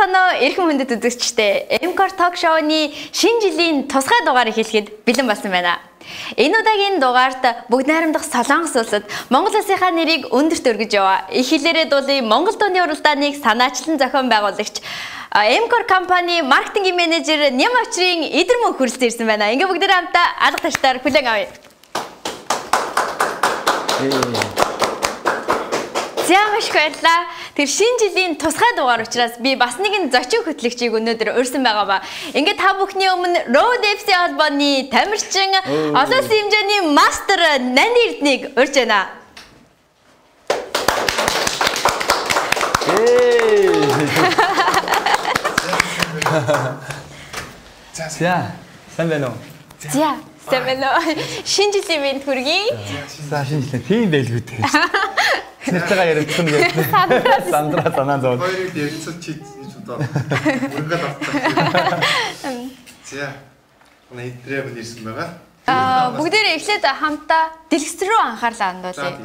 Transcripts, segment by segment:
Байцгаана уу эрхэм хүндэт үзэгчдээ Mcore Talk Show-ны шинэ жилийн тусгай дугаарыг хэлэхэд бэлэн болсон байна. Энэ удаагийн дугаарт бүгд найрамдах Солонгос улсад Монгол улсынхаа нэрийг өндөрт өргөж яваа. Их хэлээрээ дуулын Монгол дууны уралдааныг санаачлан зохион байгуулагч Mcore компани маркетингийн менежер Нэм Очрын Идэрмөн хүрэлцэн ирсэн байна. Ингээ бүгдээрээ хамтаа алга таштаар хүлээн авъя. Зямаш баярлаа. Тэр шинэ жилийн тусгай дугаар учраас би бас нэгэн зочин хөтлөгчийг өнөөдөр урьсан байгаа ба. Ингээд та бүхний өмнө Road FC холбооны тамирчин олон улсын хэмжээний мастер Нани Эрдэнэгийг урьж байна. За, сайн байна уу? За, сайн байна уу? Шинэ жилийн мэнд хүргэе. За, шинэ жилийн тийм байлгүй дээ. Нэртэйгээ ярилцсан гэдэг. Сандра санаа зов. Хоёрыг ярилцсан чи одоо үргэлж авчихсан. За. Манай идрээ ирсэн байгаа. Бүгдээрээ эхлээд хамтаа дэлгэц рүү анхаарлаа хандуулъя.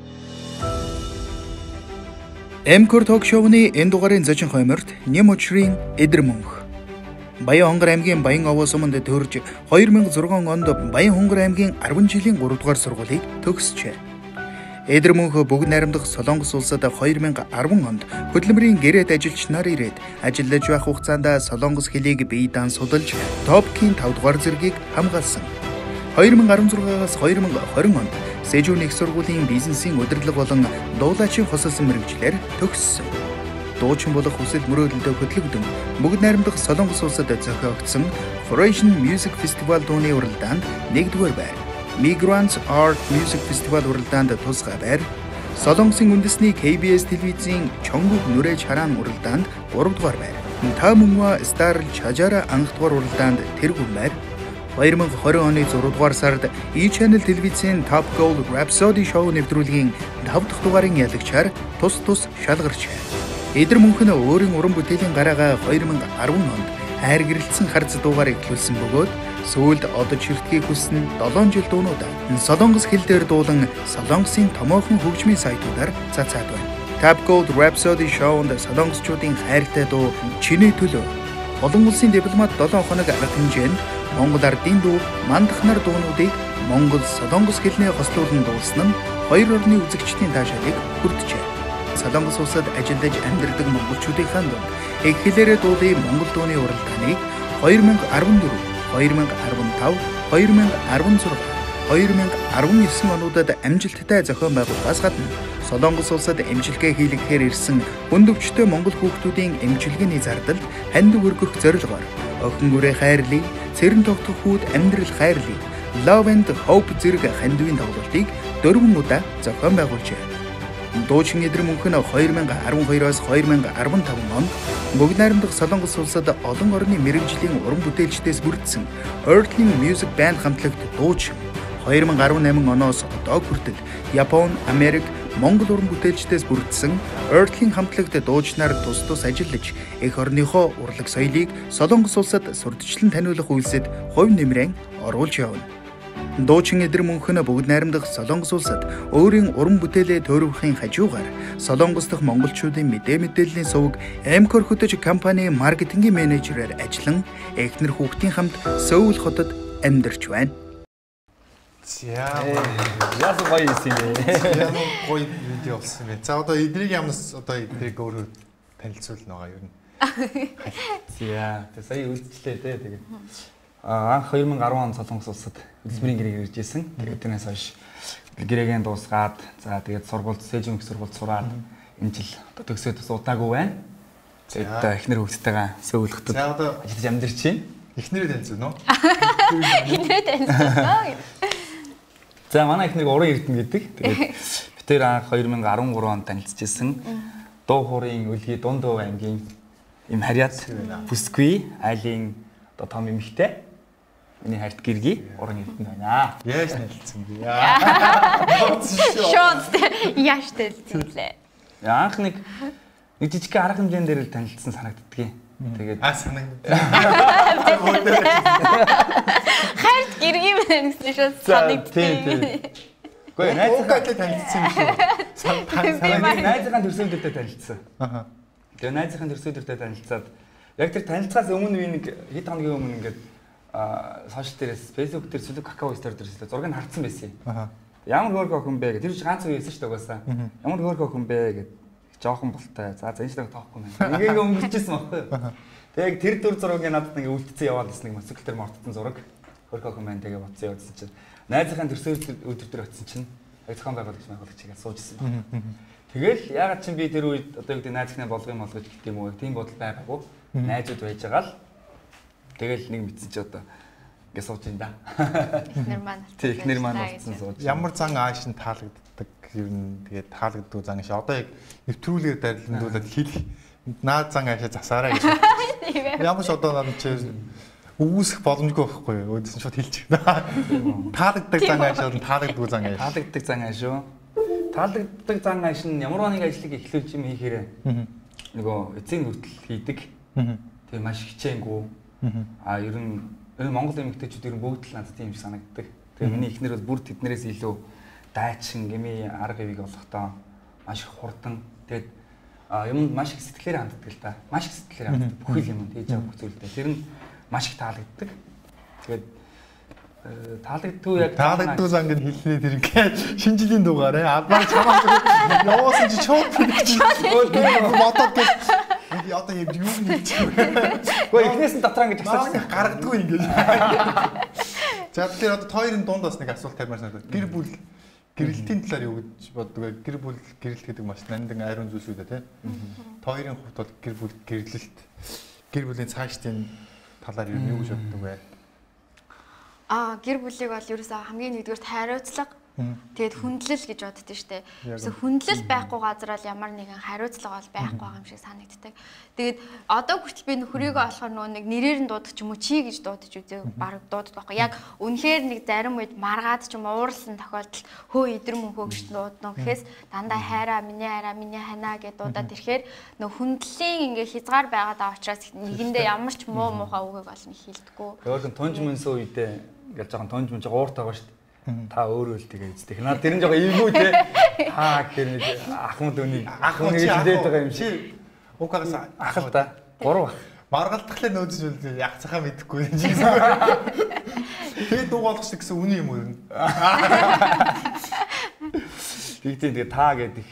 Mcore Talk Show-ны энэ дугаарын зочин хойморт Нэм Очрын Идэрмөн. Баян Хонгор аймгийн Баян Овоо суманд төрж 2006 онд Баян Хонгор аймгийн 10 жилийн 3 дугаар сургуулийг төгсчээ. Идэрмөн бүгд найрамдах Солонгос улсад 2010 онд хөдөлмөрийн гэрээт ажилч нар ирээд ажиллаж байх хугацаанд Солонгос хэлийг бие даан судалж топкийн 5 дугаар зэргийг хамгаалсан. 2016-аас 2020 онд Сэжүүн их сургуулийн бизнесийн удирдлага болон дуулаачийн хосолсон мэргэжлэр төгссөн. Дуучин болох хүсэл мөрөөдөлдөө хөтлөгдөн бүгд найрамдах Солонгос улсад зохиогдсон Foreign Music Festival дууны уралдаанд 1-р байр, Migrants Art Music Festival уралдаанд тусгай байр, Солонгосын үндэсний KBS телевизийн Чонгуг нүрэж хараан уралдаанд 3-р байр, Та Мөнхва Star Chajara анхдугаар уралдаанд тэргүүн байр, 2020 оны 6-р сард E-Channel телевизийн Top Gold Rhapsody Show нэвтрүүлгийн 5 дахь дугаарын ялагчаар тус шалгарчээ. Идэрмөн өөрийн уран бүтээлийн гараагаа 2010 онд хайр гэрэлтсэн харц дугаарыг эхлүүлсэн бөгөөд сүүлд одод ширтгэхийг хүссэн 7 жил дуунуудаа Солонгос хэл дээр дуулан Солонгосын томоохон хөгжмийн сайтуудаар цацаад байна. Top Gold Rhapsody Show-нд солонгосчуудын хайртай дуу Чиний төлөө олон улсын дипломат 7 хоног арга хэмжээнд Монгол ардын дуу Мандах нар дуунуудыг Монгол Солонгос хэлний хослуулан дуулсан нь хоёр орны үзэгчдийн таашаалыг хүртжээ. Солонгос улсад ажиллаж амьдардаг монголчуудынхаа дунд их хэлээрээ дуулын Монгол дууны уралдааныг 2014, 2015, 2016, 2019 онуудад амжилттай зохион байгуулахаас гадна Солонгос улсад эмчилгээ хийлгэхээр ирсэн хүндөвчтэй монгол хүүхдүүдийн эмчилгээний зардалд ханд өргөх зорилгоор охин үрээ хайрлыг, цэрэн тогтох хүүд амьдрал хайрлыг, Love and Hope зэрэг хандивын тоглолтыг 4 удаа зохион байгуулжээ. Дуучин Идэрмөн 2012-оос 2015 онд бүгд найрамдах Солонгос улсад олон орны мэргэжлийн уран бүтээлчдээс бүрдсэн Earthling Music Band хамтлагт дуучин 2018 оноос одоо хүртэл Япон, Америк, Монгол уран бүтээлчдээс бүрдсэн Earthling хамтлагт дуучнаар тус ажиллаж эх орныхоо урлаг соёлыг Солонгос улсад сурталчлан таниулах үйлсэд хувь нэмрээ оруулж явна. Дуучин Идэрмөн бүгд найрамдах Солонгос улсад өөрийн уран бүтээлээ төөрөвхийн хажуугаар Солонгос дахь монголчуудын мэдээллийн сувг Mcore хөтөж компани маркетингийн менежерээр ажиллан эхнэр хүүхдийн хамт Сөүл хотод амьдарч байна. Яасан гоё юм бэ? Ямар гоё видео болсон бэ? За одоо эдрийг ямнаас одоо эдрийг өөрөө танилцуулна байгаа юу? За, сая үлдчихлээ дээ тэгээд. Анх 2010 он Солонгос улсад хөдөлмөрийн гэрээг ирж исэн. Тэгээд тэрнээс хойш гэрээгээ дуусгаад за тэгээд сургуульд Сэжүүн их сургуульд сураад энэ жил одоо төгсөөд удаагүй байна. Тэгээд эхнэр хүүхдтэйгээ Сөүл хотод ажиллаж амьдарч байна. Эхнэрээ танилцуулна уу? Эхнэрээ танилцуулна. За манай эхнэрийг Уран Эрдэнэ гэдэг. Тэгээд бид тэр анх 2013 онд танилцчихсан. Дуу хуурын үлгий Дундөө аймгийн им харьяат бүсгүй айлын одоо том эмэгтэй. Миний хайрт гэргий Уран Эрдэнэ байна. Яаж танилцсан бэ? Шууд яаш танилцлаа. Анх нэг жижиг арга хэмжээнд дээр л танилцсан санагддгийг. Тэгээд санагдав. Хайрт гэргий байна гэсэн шууд санагдав. Гэхдээ найзынхаа танилцсан юм шүү. Санагдав. Найзынхаа төрсөн дэдтэй танилцсан. Тэгээ найзынхын төрсөдөртэй танилцаад яг тэр танилцахаас өмнө би нэг хэд хоногийн өмнө ингээд сошиал дээрээс Facebook дээр сүлэг какао стор дээрээс зургийг харцсан байсан юм. Ямар хөөрхөн охин бэ гэдэг. Тэр чинь ганц үе байсан шүү дээ угаасаа. Ямар хөөрхөн охин бэ гэдэг. Жоохон болтой. За энэ шиг тоохгүй байна. Ингээд өнгөрчихсэн байхгүй юу? Тэгээ тэр дүр зургийг надад ингээд үлдсэн яваад бас нэг моцикл дээр мортсон зураг. Хөөрхөн охин байна тэгээ боцсон явуулсан чинь. Найзынхаа төрсөд өдөр дээр очсон чинь яг зохион байгуулагч чигээр суужсэн байна. Тэгэл ягаад чинь би тэр үед одоо юу гэдэг найзынхаа болгоё молгож гэх юм уу? Тийм бодол байгаагүй. Найзууд байж байгаа л тэгэл нэг мэдсэн чи одоо ингээд сууж ин да. Эхнэр маань. Тэг эхнэр маань болсон сууж. Ямар зан ааш нь таалагддаг ер нь тэгээд таалагддаг зан ааш одоо яг нэвтрүүлгээр дарилдуулаад хэлэх наад зан аашаа засаарай гэж. Ямар ч одоо над чи үүсэх боломжгүй байхгүй юу? Өөдсөн шууд хэлчих. Таалагддаг зан ааш бол таалагддаг зан ааш. Таалагддаг зан ааш юу? Таалагддаг зан ааш нь ямар нэг ажлыг эхлүүлж юм хийхээрээ нөгөө эцэг хүртэл хийдэг. Тэгээ маш хичээнгүй. Ер нь Монгол эмэгтэйчүүд ер нь бүгд л надад тийм шиг санагддаг. Тэгээ миний эхнэр бол бүр тэднэрээс илүү дайчин гэмий арга ивийг олохдоо маш их хурдан. Тэгээд юм маш их сэтгэлээр ханддаг л та. Маш их сэтгэлээр ханддаг. Бүхэл юм хийж байгаа бүх зүйлдээ. Тэр нь маш их таалагддаг. Тэгээд таалагддгүй яг таалагддгүй зан гэж хэлний тэр ингээд шинэ жилийн дугаар албаа чамаа явуулсан чи чууд бодоод гэж одоо юм юу нэг Гэхдээ эхнээс нь дотроо ингэж асуусан гаргадгүй ингэж. За тэгэхээр одоо хоёрын дунд бас нэг асуулт тавьмаар санагдав. Гэр бүл гэрэлтийн талаар юу гэж боддог вэ? Гэр бүл гэрэлт гэдэг маш нандин ариун зүйлс үү те. Хоёрын хувьд бол гэр бүл гэрлэлт гэр бүлийн цаашдын талаар юу гэж боддог вэ? Гэр бүлийг бол ерөөсөө хамгийн нэгдүгээрт хариуцлага тэгээд хүндлэл гэж боддөө штэ. Ерөөсөө хүндлэл байхгүй газар бол ямар нэгэн хариуцлага бол байхгүй байгаа юм шиг санагддаг. Тэгээд одоо хүртэл би нөхрийгөө болохоор нөгөө нэг нэрээр нь дуудах ч юм уу чи гэж дуудаж үзээ баг дууддаг байхгүй. Яг үнэхээр нэг зарим үед маргаад ч юм уурлсан тохиолдолд хөө идэр мөнхөө гэж дуудна. Гэхээс дандаа хайраа миний ханаа гэж дуудаад ирэхээр нөгөө хүндлийн ингээ хязгаар байгаад байгаа учраас нэгэндээ ямар ч муу муухай үгийг олно хэлдэггүй. Өөрхөн тунж мөнсөө үедээ ингээл жоохон тунж мөн уурт байгаа штэ. Та өөрөө л тэгээ үздэг. Наад тэр нь жоохон эвгүй те. Гэхээр нэг ахмад үнийг хэлээд байгаа юм шиг. Угаас ахал та. 3 маргалдахлаа нөөдөж үл яг цахаа мэдэхгүй юм шиг. Тэгээд дуугаалгах гэсэн үний юм уу ер нь. Тэгээ та гэдэг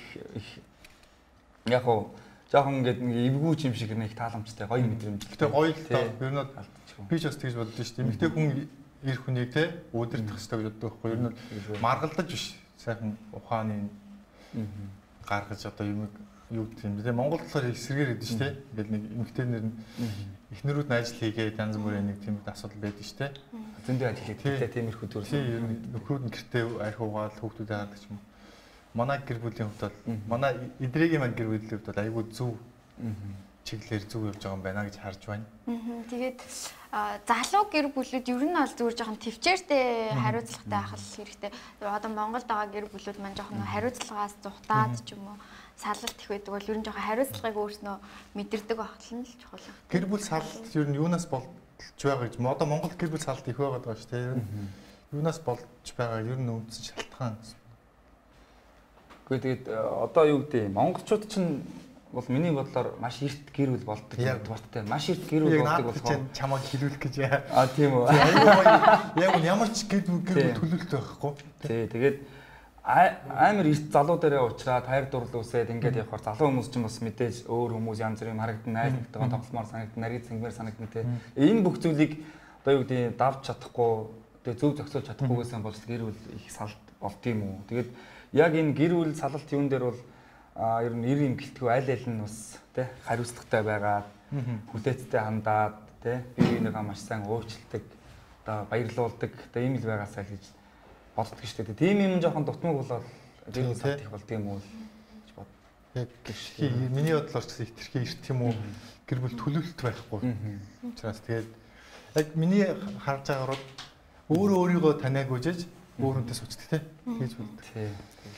яг хоо жоохон ингээд нэг эвгүй юм шиг нэг тааламжтай гоё мэдрэмж. Гэтэ гоё л таа. Ер нь би ч бас тэгж боддоо шүү дээ. Эмэгтэй хүн ир хүнийг те өдөртөх хэрэгтэй гэж боддог байхгүй. Ер нь маргалдаж биш. Сайхан ухааны гаргаж одоо юм юу гэх юм бэ? Монгол болохоор эсрэгээр гэдэг шүү дээ. Ингээл нэг эмэгтэйнэр нь эхнэрүүд нь ажил хийгээд янз бүрийн нэг тийм асуудал байдаг шүү дээ. Зөндөө ажил хийхдээ тиймэрхүү төр. Тийм ер нь нөхрүүд нь гэртээ арх угаал хүүхдүүдээ хаадаг ч юм. Манай гэр бүлийн хувьд бол манай эдрэгийн маань гэр бүлийн хувьд бол айгүй зөв чиглэлээр зөв явж байгаа юм байна гэж харж байна. Тэгээд залуу гэр бүлүүд ер нь бол зүгээр жоохон төвчээртэй хариуцлагатай байх хэрэгтэй. Одоо Монголд байгаа гэр бүлүүд маань жоохон хариуцлагаас зүхтаад ч юм уу салалт их байдаг бол ер нь жоохон хариуцлагыг өөрснөө мэдэрдэг багтал нь л чухал. Гэр бүл салалт ер нь юунаас болж байгаа гэж одоо Монгол гэр бүл салалт их байгаад байгаа шүү дээ. Юунаас болж байгаа ер нь үндсэн шалтгаан. Гэхдээ тэгээд одоо юу гэдэг монголчууд чинь бол миний бодлоор маш эрт гэр бүл болдог дуртай. Маш эрт гэр бүл болдог болохоор чамайг хэлүүлэх гэж. Тийм үү. Яг ямар ч гэр бүл төлөвлөлт байхгүй. Тий, тэгээд амар эрт залуу дээрээ уучраад хайр дурлал үсээд ингээд явахаар залуу хүмүүс ч бас мэдээж өөр хүмүүс янз бүрийн харагдан найзтайгаа тогломоор санагдана, нарийн цэнгмээр санагдана те. Энэ бүх зүйлийг одоо юу гэдэг давж чадахгүй, тэгээд зөв зохицуулж чадахгүйгээсээ болж гэр бүл их салт болдгийм үү. Тэгээд яг энэ гэр бүл салалт юун дээр бол ер нь ир юм гэлтгүү аль нь бас тий хариуцлагатай байгаад хүлээцтэй хандаад тий бие бинийгаа маш сайн өөрчилдөг одоо баярлуулдаг одоо ийм л байгаасаа гэж боддог шүү дээ. Тийм юм жоохон дутмаг болоод гэр бүл салт их болдго юм уу гэж бод. Яг миний бодлоор ч хэтэрхий эрт юм уу гэр бүл төлөвлөлт байхгүй. Учраас тэгээд яг миний харж байгаагаар өөрөө өөрийгөө таниаг үжиж өөрөнтэй суцдаг тий гэж боддог. Тий.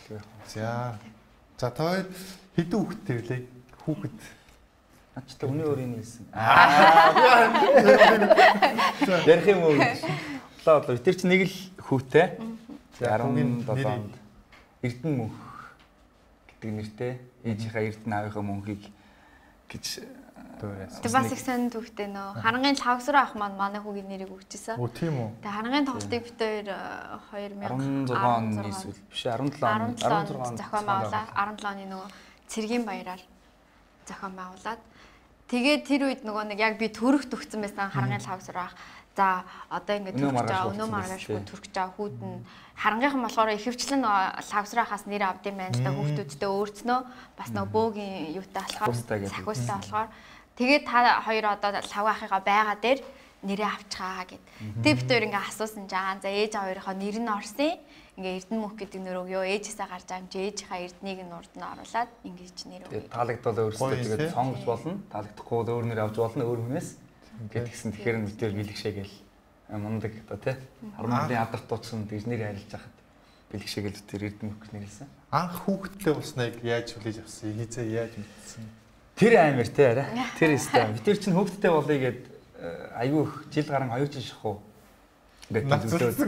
За тоо хэдэн хүүхэдтэй вэ? Хүүхэд. Ачтай өний өөрийн хэлсэн. Ярих юм уу? Лоо тэр чинь нэг л хүүтэй. 17-нд Эрдэнэ мөнх гэдэг нэртэй ээжийнхаа Эрдэнэ аавынхаа мөнхийг гэж Тэг бас их сонир түүхтэй нөө харангийн лавсраа ах маань манай хүүгийн нэрийг өгчээсэн. Оо тийм үү. Тэг харангийн тоглолтыг бид хоёр 2016 оны эсвэл биш 17 онд зохион байгуулаад 17 оны нөгөө цэргийн баяраар зохион байгуулад тэгээд тэр үед нөгөө нэг яг би төрөх төгсөн байсан харангийн лавсраа ах. За одоо ингээд төрөх жаа өнөө маргаашгүй төрөх жаа хүүд нь харангийнхан болохоор ихэвчлэн лавсраахаас нэр авд юм байна л да хүүхдүүдтэй өөрснөө бас нөгөө бөөгийн юутай болохоор сахиустай болохоор тэгээд та хоёр одоо лавгаахыгаа байгаа дээр нэрээ авчгаа гэд. Тэгээд бид хоёр ингээ асуусан жаа. За ээж хоёрынхоо нэр нь орсон. Ингээ Эрдэнэ мөнх гэдэг нэр өгөө. Ээжээсээ гарч байгаа юм чи ээжийнхаа Эрднийг нь урд нь оруулаад ингэж нэр өгөө. Тэгээд таалагдвал өөрсдөө тэгээд сонгож болно. Таалагдахгүй бол өөр нэр авч болно өөр хүнээс. Гэтгсэн тэгэхээр бид хоёр бэлгшээгээл мундаг одоо тий. 10 алдарт тууцсан тэгж нэр харилж байхад бэлгшээгээл тэр Эрдэнэ мөнх нэрлсэн. Анх хүүхдтэй болсныг яаж хүлээж авсан? Хизээ яаж мэдсэн? Тэр амир тий арай. Тэр өстэй. Бид тэр чинь хүүхдтэй болъё гэд айгүй их жил гарan 2 жил шахуу. Ингээд төлөвлөсөн.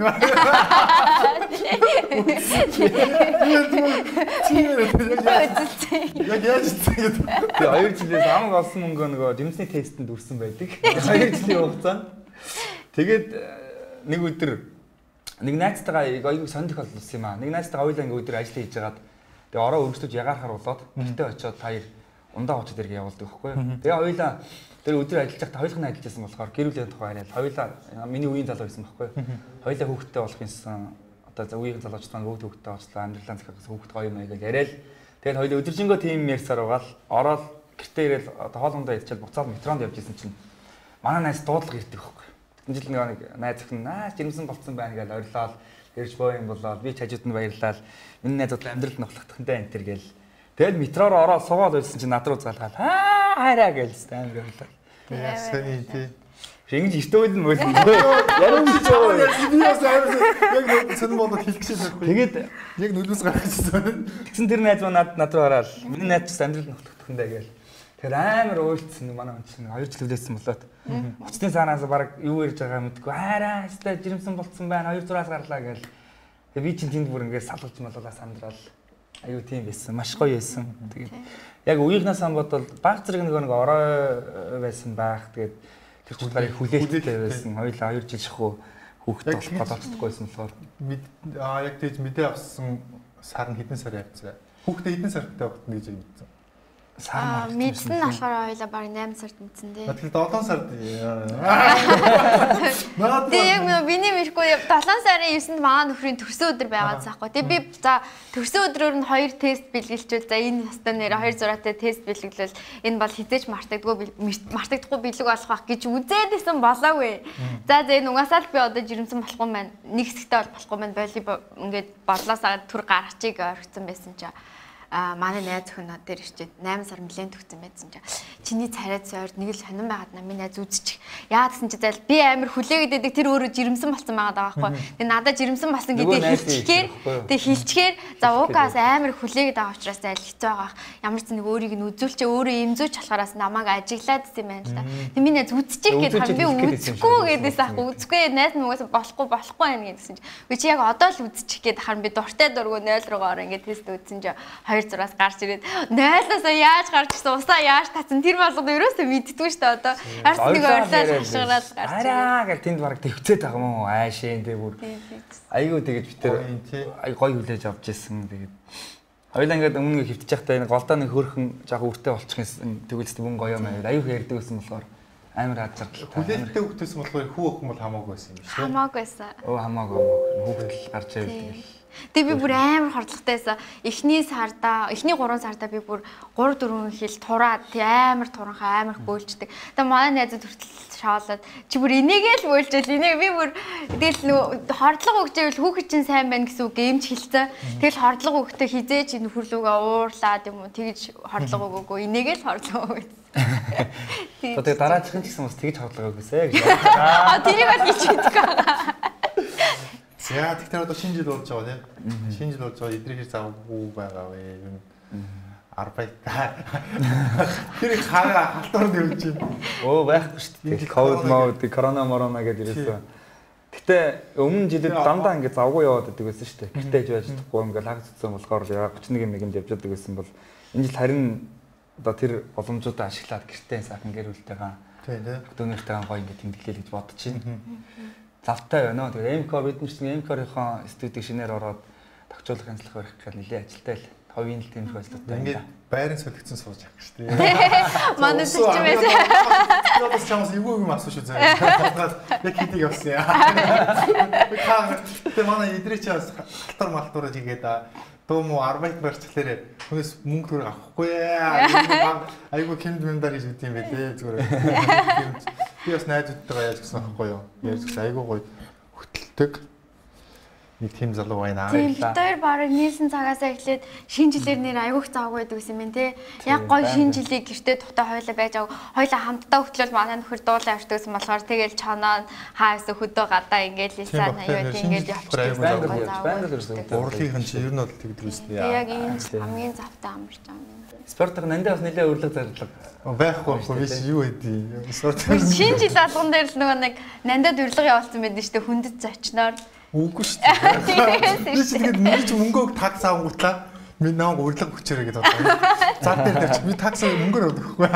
Яг яаж хийгээд. Тэгээ 2 жилээс амг олсон мөнгөө нөгөө жимсний тестэнд үрсэн байдаг. 2 жилийн хугацаанд. Тэгээд нэг өдөр нэг найзтайгаа айгүй сонир тохиолдсон юм аа. Нэг найзтайгаа хоёулаа ингээд өдөр ажил хийж байгаад тэгээ ороо өргөжлөж ягаарахаар болоод гэртээ очиод хоёр ундаа очиод ирэх явуулдаг байхгүй. Тэгээ хоёулаа тэр өдөр ажиллаж байхдаа хоёулах нь ажиллаж байсан болохоор гэр бүлийн тухай яриад хоёулаа миний үеийн залуу байсан байхгүй. Хоёулаа хүүхэдтэй болох юмсан одоо үеийн залууч маань бүгд хүүхэдтэй болчлаа амьдралаа захиахаас хүүхэд гоё юм аа гэж яриад тэгээд хоёулаа өдөржингөө тийм ярьсаар угаал ороод гэртээ ирээл одоо хоолундаа идчихэл буцаад метронд явж исэн чинь манай найз дуудлага ирдэг байхгүй. Тэгэн жил нэг найз охин жирэмсэн болцсон байна гэж орилоод ирж боо юм болоод би ч хажууд нь баярлал миний найзууд амьдрал нөхлөгдөхөнтэй энэ төр гээл. Тэгэл метроор ороод суугаад байсан чинь над руу залгаад хайраа гэлсэн амар байлаа. Яасан тий. Ингэж иртөөд нь болсон. Яруу чөө. Би бас амар яг сонир болоод хэлчихсэн байхгүй. Тэгээд яг нүлмэс гарчихсан. тэгсэн тэр найз маань над руу хараад миний найз ч амьдрал нөхлөгдөхөнтэй гээл. Тэр амар уйлцсан манай хүн чинь 2 жил үлээсэн болоод. Уцны сараас баг юу ярьж байгаа мэдгүй. Хайраа өстой жирэмсэн болцсон байна. 2 зураас гарлаа гээл. Тэгээ би чинь тэнд бүр ингээд салгаж малуулаа сандрал. Аюу тийм байсан. Маш гоё байсан. Тэгээд яг үеийнхнээс хамбодвол баг зэрэг нэг орой байсан байх. Тэгээд тэр чинь гарыг хүлээлттэй байсан. Хоёулаа 2 жил шахуу хүүхдтэй болох болоцдоггүйсэн болохоор яг тийж мэдээ авсан сар нь хэдэн сар явцгаа. Хүүхдээ хэдэн сартай багт гэж мэдсэн. Мэдсэн нь болохоор хоёлаа баг 8 сард мэдсэн дээ. Тэгэхээр 7 сард. Тэгээ миний мэдгүй 7 сарын 9-нд манай нөхрийн төрсөн өдөр байгаад заахгүй. Тэгээ би за төрсөн өдрөөр нь 2 тест бэлгэлжүүл. За энэ хастаа нэр 2 зураатай тест бэлгэлвэл энэ бол хизээч мартагдахгүй бэлэг болох байх гэж үзээд исэн болоогүй. За энэ угаасаа л би одоо жирэмсэн болохгүй юм байна. Нэг хэсэгтэй бол болохгүй юм байна. Волейбол ингээд бодлоосаа түр гаргачиг орхисон байсан чинь манай найз охин над дээр ирчээд 8 сар нэлээд төгсөн байсан чинь чиний царайд сойрд нэг л сонирн байгаад намын найз үзчих. Яа гэсэн чи зайл би амар хүлээгээд байдаг тэр өөрөө жирэмсэн болсон байгаа байхгүй. Тэгээ надад жирэмсэн болсон гэдээ хэлчихээр тэгээ хилчгээр за уугаас амар хүлээгээд байгаа учраас зайл хэцүү байгаа. Ямар ч нэг өөрийг нь үзүүлчээ өөрөө имзүүч болохоос намайг ажиглаад гэсэн юм байна л да. Тэгээ миний найз үзчих гээд би үзэхгүй гэдээс ах үзэхгүй найз нугаас болохгүй байна гэдсэн чи. Би чи яг одоо л үзчих гээд харин би дуртай дургу 0 руугаа ороо ингээд тест үзсэн чи 2 зураас гарч ирээд 0-аас яаж гарч ирсэн усаа яаж татсан тэр болгоод ерөөсөө мэддэггүй шүү дээ одоо арс нэг ойрлаад хашгираад гарч ирээ. Араа гэл тэнд бараг төвцээд байгаа юм уу аашийн тэг бүр айгүй тэгэж битэр ай гой хүлээж авч ирсэн тэгээд хоёлаа ингээд өмнө хөвтөж явахдаа энэ голдоо нэг хөрхөн жаа үртэй болчих юм тэгвэл мөн гоё юм аа аюу ярьдаг гэсэн болохоор амар хааjarтай. Хүлээлттэй хүүхдээс болохоор хүү охин бол хамаагүй байсан юм шүү. Хамаагүйсэн. Хамаагүй хүүхдэл гарч ирэл. Тэгээ би бүр амар хордлоготойсэн. Эхний 3 сарда би бүр 3-4 хил тураад тий амар туранхаа амар хөөлждэг. Тэгээ манай найзууд хүртэл шаалаад чи бүр энийгээ л бөөлжэл энийг би бүр тэгэл нөгөө хордлого өгчээвэл хүүхэд чинь сайн байна гэсэн үг гэмж хэлсэн. Тэгэл хордлого өгөхдөө хизээч нөхөрлөөгөө уурлаад юм уу тэгж хордлого өгөөгүй энийгээ л хордлого өгсөн. Тэгээ дараачихын ч гэсэн бас тэгж хордлого өгөөсэй гэж. Тэрийг бол хэлж мэдэх байгаа. За тэгэхээр одоо шинэ жил болж байгаа тийм. Шинэ жил болж байгаа эдрийнхэр завгүй байгаа вэ? Юу арбайтаа. Тэр хаагаа халтуурд явж байна. Оо байхгүй шүү дээ. Ковид корона морона гэдэг ирсэн. Гэтэ өмнө жилд дандаа ингэ завгүй яваад байдаг байсан шүү дээ. Гэртээж байж чадахгүй ингээл хаг цэцэн болохоор яг 31 мэгэмд явж байдаг байсан бол энэ жил харин одоо тэр боломжуудаа ашиглаад гэртээ сайхан гэр бүлтэйгээ дүүнэртэйгээ гоё ингэ тэмдэглэе гэж бодож байна. Завтай байна уу. Тэгээ МК бид нар чинь МК-ийн студийг шинээр ороод тогтоолох хяндлах барих гэх нэлээд ажилтай л. Ховын л тэмдэг ажлуудтай. Ингээд байрын солигдсон сууж авах шүү дээ. Манай зүгч байсан. Яагаад чамаас эвгүй юм асууж шүү заяа. Яг хийдэг явсан яа. Тэгээ манай идрээ чи бас халтар малтураа хийгээд дөө муу арбайт барьчлаарэ хүнээс мөнгө төгрөг авахгүй яа. Айгуу кемд мэмдаар хийж үт юм бэ дээ зүгээр. Би бас найзуудтайгаа яаж гэсэн авахгүй юу. Яаж гэсэн айгуу гоё хөтэлдэг. Нэг тийм залуу байна. Тийм бид хоёр барыг нийлсэн цагаас эхлээд шинэ жилээр нэр аягүйх завгүй байдаг юм байна те. Яг гоё шинэ жилийг гэртээ тухтай хойлоо байж ав. Хойлоо хамтдаа хөтлөл манай нөхөр дуулаа авчдагсан болохоор тэгэл чанаа хаас хөдөө гадаа ингээл лилсэн аюу ингээл явчихсан. Урлынхан чи ер нь бол тэгдэг юм шүү дээ. Яг энэ хамгийн завтай амарч байгаа юм. Спортоор нандаа бас нэлээд өрлөг зарлаг байхгүй биш юу байдیں۔ Спортоор шинэ жил алган дээр л нөгөө нэг нандад өрлөг явуулсан байдаг шүү дээ хүндэт зочноор. Үгүй шүү дээ. Би ч тэгээд нэг мөнгөг такс авангуутлаа. Би намайг урилга хүчээрээ гэж бодлоо. За дээр би такс мөнгөөр өгөхгүй.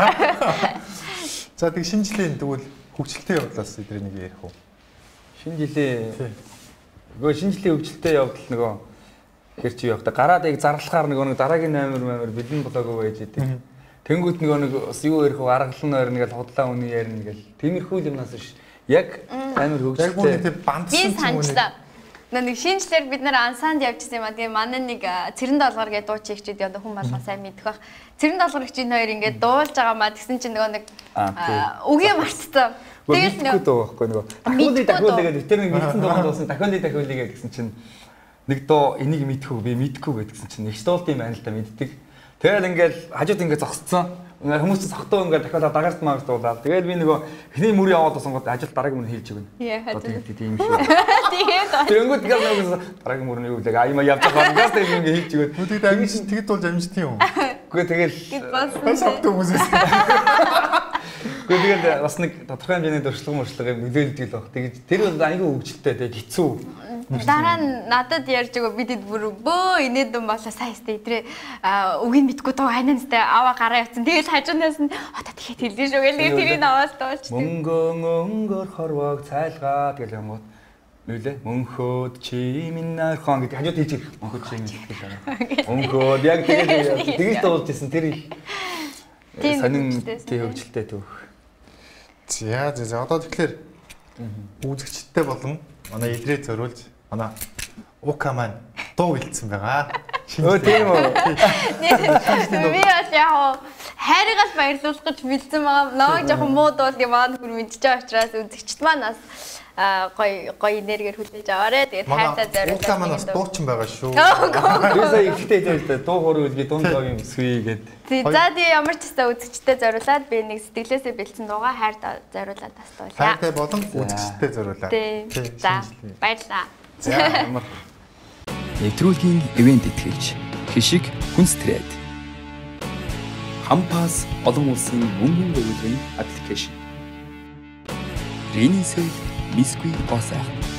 За тэг шинэ жилийн тэгвэл хөгжилтэй явдлаас эдрийг нэг ярих уу? Шинэ жилийн нөгөө шинэ жилийн хөгжилтэй явдал нөгөө хэр чи явах та гараад яг зарлахаар нөгөө дараагийн номер бэлэн болоогүй байж идэг. Тэнгүүт нөгөө нэг бас юу ярих вэ? Аргалан нойр нэгэл худлаа үний ярина нэгэл. Тиймэрхүү юмнаас биш. Яг амар хөгжилтэй. Яг бандсан юм уу? Нэг шинжлэр бид нар ансанд явчихсан юм а. Тэгээ манай нэг цэрэн долгор гэдэг дуу чигчүүд одоо хүн болгон сайн мэдэх бах. Цэрэн долгор гिचийн хоёр ингээд дуулж байгаа маа тэгсэн чинь нөгөө нэг үгээ марцсан. Тэгэл нэг дуу байхгүй нөгөө. Дахиулъя гэдэг тэр нэг мэдсэн дууганд дуусан дахиулъя гэсэн чинь нэг дуу энийг мэдхүү би мэдхгүй гэдгсэн чинь нэг стуулт юм байна л да мэддэг. Тэгэл ингээд хажууд ингээд зогсцсон. Хүмүүс ч сохтоо ингээд дахиад дагаарт маагт дуулаад. Тэгээд би нөгөө эхний мөр яваад басангууд ажил дараагийн мөр хийлж өгнө. Тэгээд тийм шүү. Тэнгүүд тэгээд нөгөө дараагийн мөрний үглэг аймаа явж байгаа газ тэгээд ингээд хийлж өгöd. Тэгээд амин чинь тэгэд болж амжт юм. Үгүй тэгэл сохтоо хүмүүсээс. Үгүй тэгээд бас нэг тодорхой хэмжээний дуршлаг юм нөлөөлдөг л баг. Тэгээд тэр бол айгүй хөвгөлтэй тэгээд хэцүү. Дараа нь надад ярьж байгаа бидэд бүр бөө инээдэн болоо саястай идрээ үгийг мэдгүй дуу хайнанстай аваа гараа явцсан. Тэгэл хажуунаас нь одоо тэгэхэд хэлдэж шүү гэл тэрийг аваад дуулж. Мөнгөөр хорвоог цайлгаа тэгэл юм уу. Нүлээ мөнхөд чи минь хон гэдэг хажууд хийж ирэх. Мөнхөд чи минь гэдэг байна. Мөнхөд яг тэгэл дуулж ирсэн тэр их сонин тий хөгжилтэй төв. За одоо тэгэхээр үзэгчтэй болон манай идрээ зориулж манай Ука маань дуу бэлдсэн байгаа. Өө тийм үү. Би бас яг хайргаас баярлуулах гэж бэлдсэн байгаа. Намайг жоохон муу дуул юм аа бүр мэдчихэж байгаа учраас үзэгчд маань бас гоё энергиэр хүлээж аваарэ. Тэгээд хайртай зориулж. Ука маань бас дуучин байгаа шүү. Би сая ихтэй хэлээ дуу хор үлгээ дунд доо юм сүе гэдэг. За тий ямар ч хэвээр үзэгчтэй зориулаад би нэг сэтгэлээсээ бэлдсэн дуугаа хайр зориулаад бас дуулъя. Хайртай болон үзэгчтэй зориулаад. За баярлалаа. За ямар нэвтрүүлгийн ивент итгэж хишиг хүнстрээд Хампас олон улсын мөнгөн өгүүлбэрийн аппликейшн. Ренисэл бискви госаа.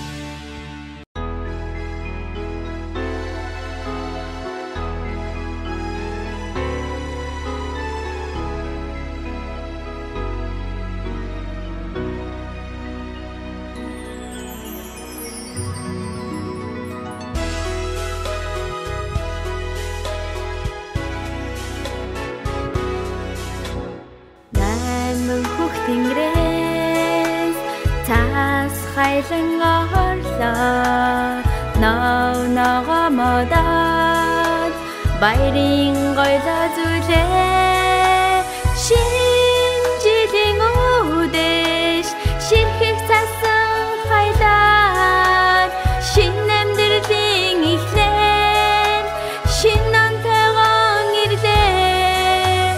Хайлан орлоо ноо модад баярын гойло зүлээ шинжилэн үдэш ширхэг цасан хайлан шин амьдралын ихлэн шин онтойгон ирлээ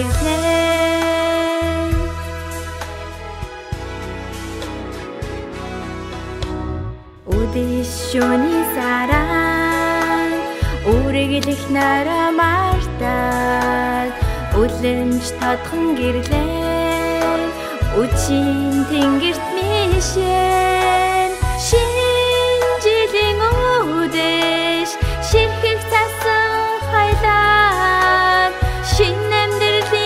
Udishoni saran Urigilich nara martal Udlench tatхан giрлээ Uчин тэнгэрт мишэн Шинжилэн үдэш Ширхэг цасан хайлан Шин амьдралын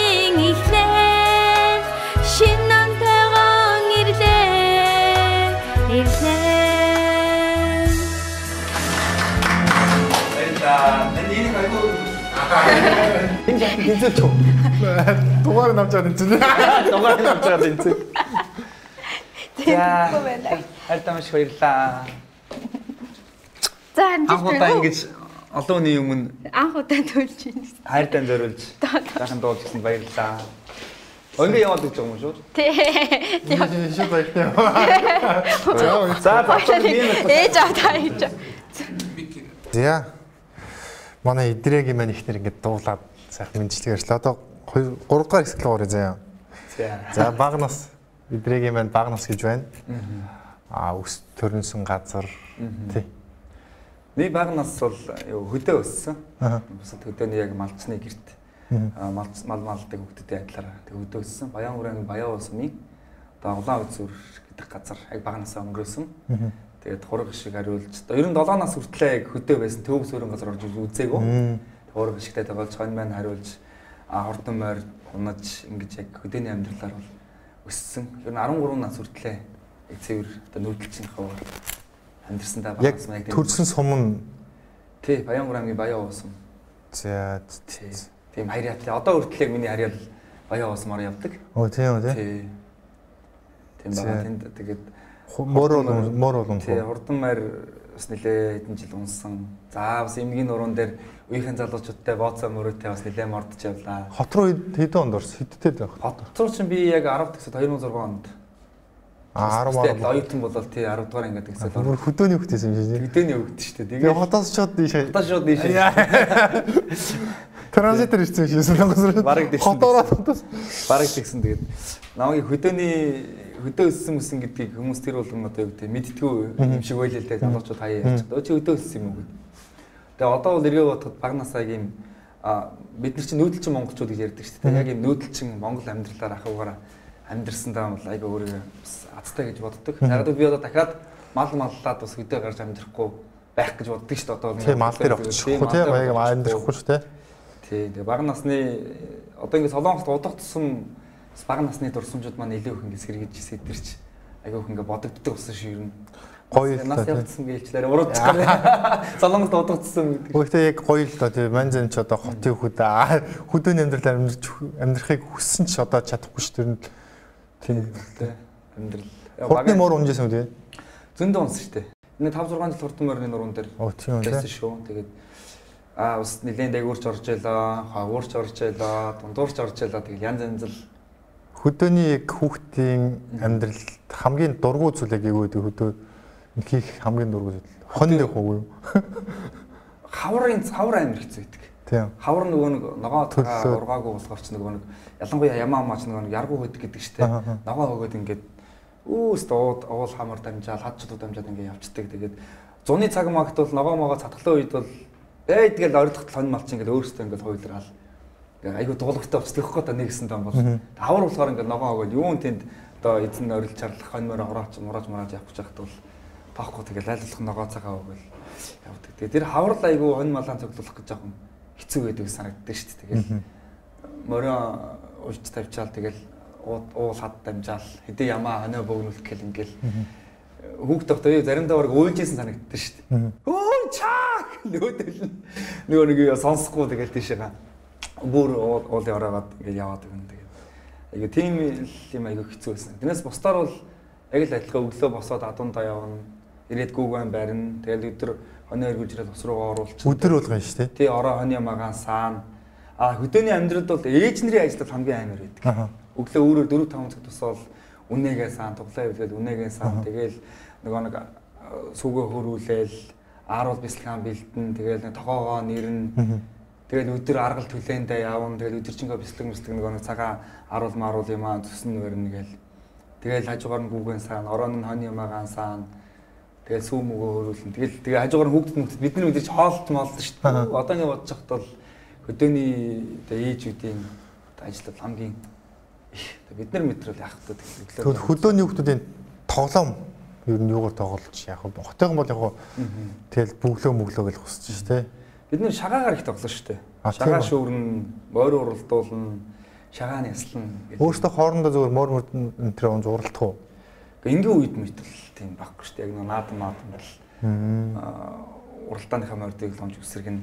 Энэ жаа тэнцээч үү? Дугаар навчаад энэ. Дугаар навчаад тэнцээ. Тэгэхгүй байна. Хайртамш баярлаа. За амжилт. Анх удаа ингэж олон хүний өмнө анх удаа төлж байна. хайртан зориулж сайхан дуулж гисэн баярлаа. Өнөө яваад гэж байгаа юм шүү. Тий. Шууд баяртай. За тийм ээж аваа хийж. За. Манай эдрэгийн маань ихнэр ингэж дуулаад сайхан мэдчилгээ ярьчлаа. Одоо 3 дугаар хэсэг рүү оръё заяа. За багнаас эдрэгийн маань багнаас гэж байна. Өс төрнсөн газар тий. Нэг багнаас бол хөдөө өссөн. Бусад хөдөөний яг малчны гэрт малдаг хөвгтөдийн адилаар хөдөө өссөн. Баян хүрээний баян уусны одоо улаан үзүр гэдэг газар яг багнасаа өнгөрөөсөн. Тэгээд хураг шиг хариулж одоо 97 нас хүртлээр яг хөдөө байсан төвөс өрөн газар орж үзээгөө. Хураг шигтэй тоглож хонь маань хариулж хурдан морь унаж ингэж яг хөдөөний амьдралаар бол өссөн. Ер нь 13 нас хүртлээр яг цэвэр одоо нүүдэлчин хавар амьдсандаа багнаас яг төрсөн сум нь тий Баян аймгийн Баян уусам. За тийм харьяатай. Одоо хүртэл яг миний харьяал Баян уусмаар явдаг. Тийм үү тий. Тийм бага тэнд тэгээд мөр болон тий хурдан морь бас нэлээ хэдэн жил унсан. За бас эмгийн нуруунд дээр үеийнхэн залуучуудтай бооцоо мөрөөтэй бас нэлээ мордож явлаа. Хот руу хэдэн онд орсон? Хэдтэй байх? Хот руу чинь би яг 10 дэх 2006 онд 10 оюутан болол тий 10 дугаар ингээд гэсэн. Хөдөөний хөвгтэйсэн юм шиг. Хөдөөний хөвгт шүү дээ. Тэгээ хотоос шууд дийшээ. Хотоос шууд дийшээ. Транзитер ирсэн юм шиг. Бараг дийсэн. Хотоороо хотоос. Бараг дийсэн тэгээд намайг хөдөө өссөн мэсэн гэдгийг хүмүүс тэр болгон одоо юу гэдэг мэдтгүү юм шиг байлээ л дээ. Залуучууд хаяа ярьчихад. Өө чи хөдөө өссөн юм уу гэдэг. Тэгээ одоо бол эргээ бодоход багнасаа ийм бид нар чинь нүүдэлчин монголчууд гэж ярьдаг шүү дээ. Яг ийм нүүдэлчин монгол амьдралаар ахуугаараа амьдрсандаа бол айгаа өөрөө азтай гэж боддог. Яг би одоо дахиад маллаад бас хөдөө гарч амьдрахгүй байх гэж боддог шүү дээ. Одоо тийм мал дээр очихгүй тийм баяг амьдрахгүй шүү дээ. Тий, тэгээ бага насны одоо ингэ солонгост удах тусам бага насны дурсамжууд маань илүү их ингэ сэргийж сэдэрч айгаа их ингэ бодогддог болсон шүү ер нь. Гоё нас явцсан гэлчлээр уруудчих гэх. Солонгост удах тусам гэдэг. Гэхдээ яг гоё л доо тий манзэн ч одоо хотын хөдөөний амьдрал амьдрахыг хүссэн ч одоо чадахгүй шүү дээ. Тийм амьдрал. Хурдны мөр унжсэн үү тий? Зөндөө унсан шүү дээ. Энэ 5 6 жил хурдан морины нуруунд дээр байсан шүү. Тэгээд бас нэлээд дээгүүрч орж ялаа, хаагуурч орж ялаа, дундуурч орж ялаа тэгэл янз л хөдөөний хүүхдийн амьдралд хамгийн дургуй зүйл яг юу гэдэг хөдөө хийх хамгийн дургуй зүйл. Хонь нэх уу юу? Хавар амир хэцүү байдаг. Тийм. Хавар нөгөө нэг ногоо ургаагүй болохоор ч нөгөө нэг ялангуяа ямаа маач нөгөө нэг яргуу хөдөг гэдэг чинь ногоо өгөөд ингээд үүс дууд уул хамар дамжаал хадчдууд дамжаад ингээд явцдаг. Тэгээд зуны цаг магт бол ногоо могоо цатглаа үед бол тэгэл ойртогт хонь малч ингээд өөрөөсөө ингээд хуйлраал. Ингээд айгу дуулахтай болчихдог байхгүй та нэгсэн даа бол. Хавар болохоор ингээд ногоо өгөөд юун тэнд одоо эзэн орилж чарлах хонь мороо мурааж явах чахт бол таахгүй тэгэл айлуулах ногоо цагаа өгөөл явдаг. Тэгээд тэр хавар л айгу хонь малаа цоглуулах гэж жоохон хэцүү байдаг санагддаг шүү дээ. Тэгэл морио уулж тавьчаал тэгэл уул хад дамжаал хэдий ямаа хоноо бөгнүүлэх гэл ингээл хүүхд тогтоо заримдаа баг уйлжсэн санагддаг шүү дээ. Өө чаак нөгөө нэг сонсохгүй тэгэл тийшээ бүр уулын ороогаад ингээл яваад өгнө тэгээд айгу тийм юм айгу хэцүү байсан. Тэрнээс бусдаар бол яг л адилхан өглөө босоод адуундаа явна. Ирээд гүүгэн барина. Тэгэл өдөр хоноо эргүүлж ирээд ус руугаа оруулчих. Өдөр болгоно шүү дээ. Тий ороо хоны магаан саана. Хөдөөний амьдралд бол ээж нарын ажлууд хамгийн амар байдаг. Өглөө өөрөөр 4-5 цаг тусаал үнэгээ саан туглаа явуулаад үнэгээ саан тэгэл нөгөө нэг сүгөө хөрүүлээл ааруул бислэхэн бэлдэн тэгэл тогоогоо нэрнэ. Тэгэл өдөр аргал түлээндээ явна. Тэгэл өдөржингөө бислэг нөгөө нэг цагаан аруул маруул юм төснө өрнө гээл. Тэгэл хажуугаар нь гүүгэн саана, ороон нь хоны магаан саана. Тэгэл сүү мөгөө хөрүүлнэ. Тэгээ хажуугаар нь хүүхдэд бид нар мэдээж хоолт моолд шүү дээ. Одоо ингэ бодож байхад бол хөдөөний ээжүүдийн ажлууд хамгийн бид нар мэдрэл яах вэ тэгэхээр тэгвэл хөдөөний хүүхдүүдийн тоглоом ер нь юугаар тоглож яах вэ? Хотойгон бол яг тэгэл бүглөө гэж хүсэж шүү дээ. Бид нар шагаагаар их тоглоно шүү дээ. Шагаа шүүрэн, морь уралдуулна, шагааны яслана гэдэг. Өөртөө хоорондоо зүгээр морь энэ төр унж уралдах уу? Ингийн үед мэтэл тийм баггүй шүү дээ. Яг наадам бол уралдааныхаа морьдыг ломж үсрэг нь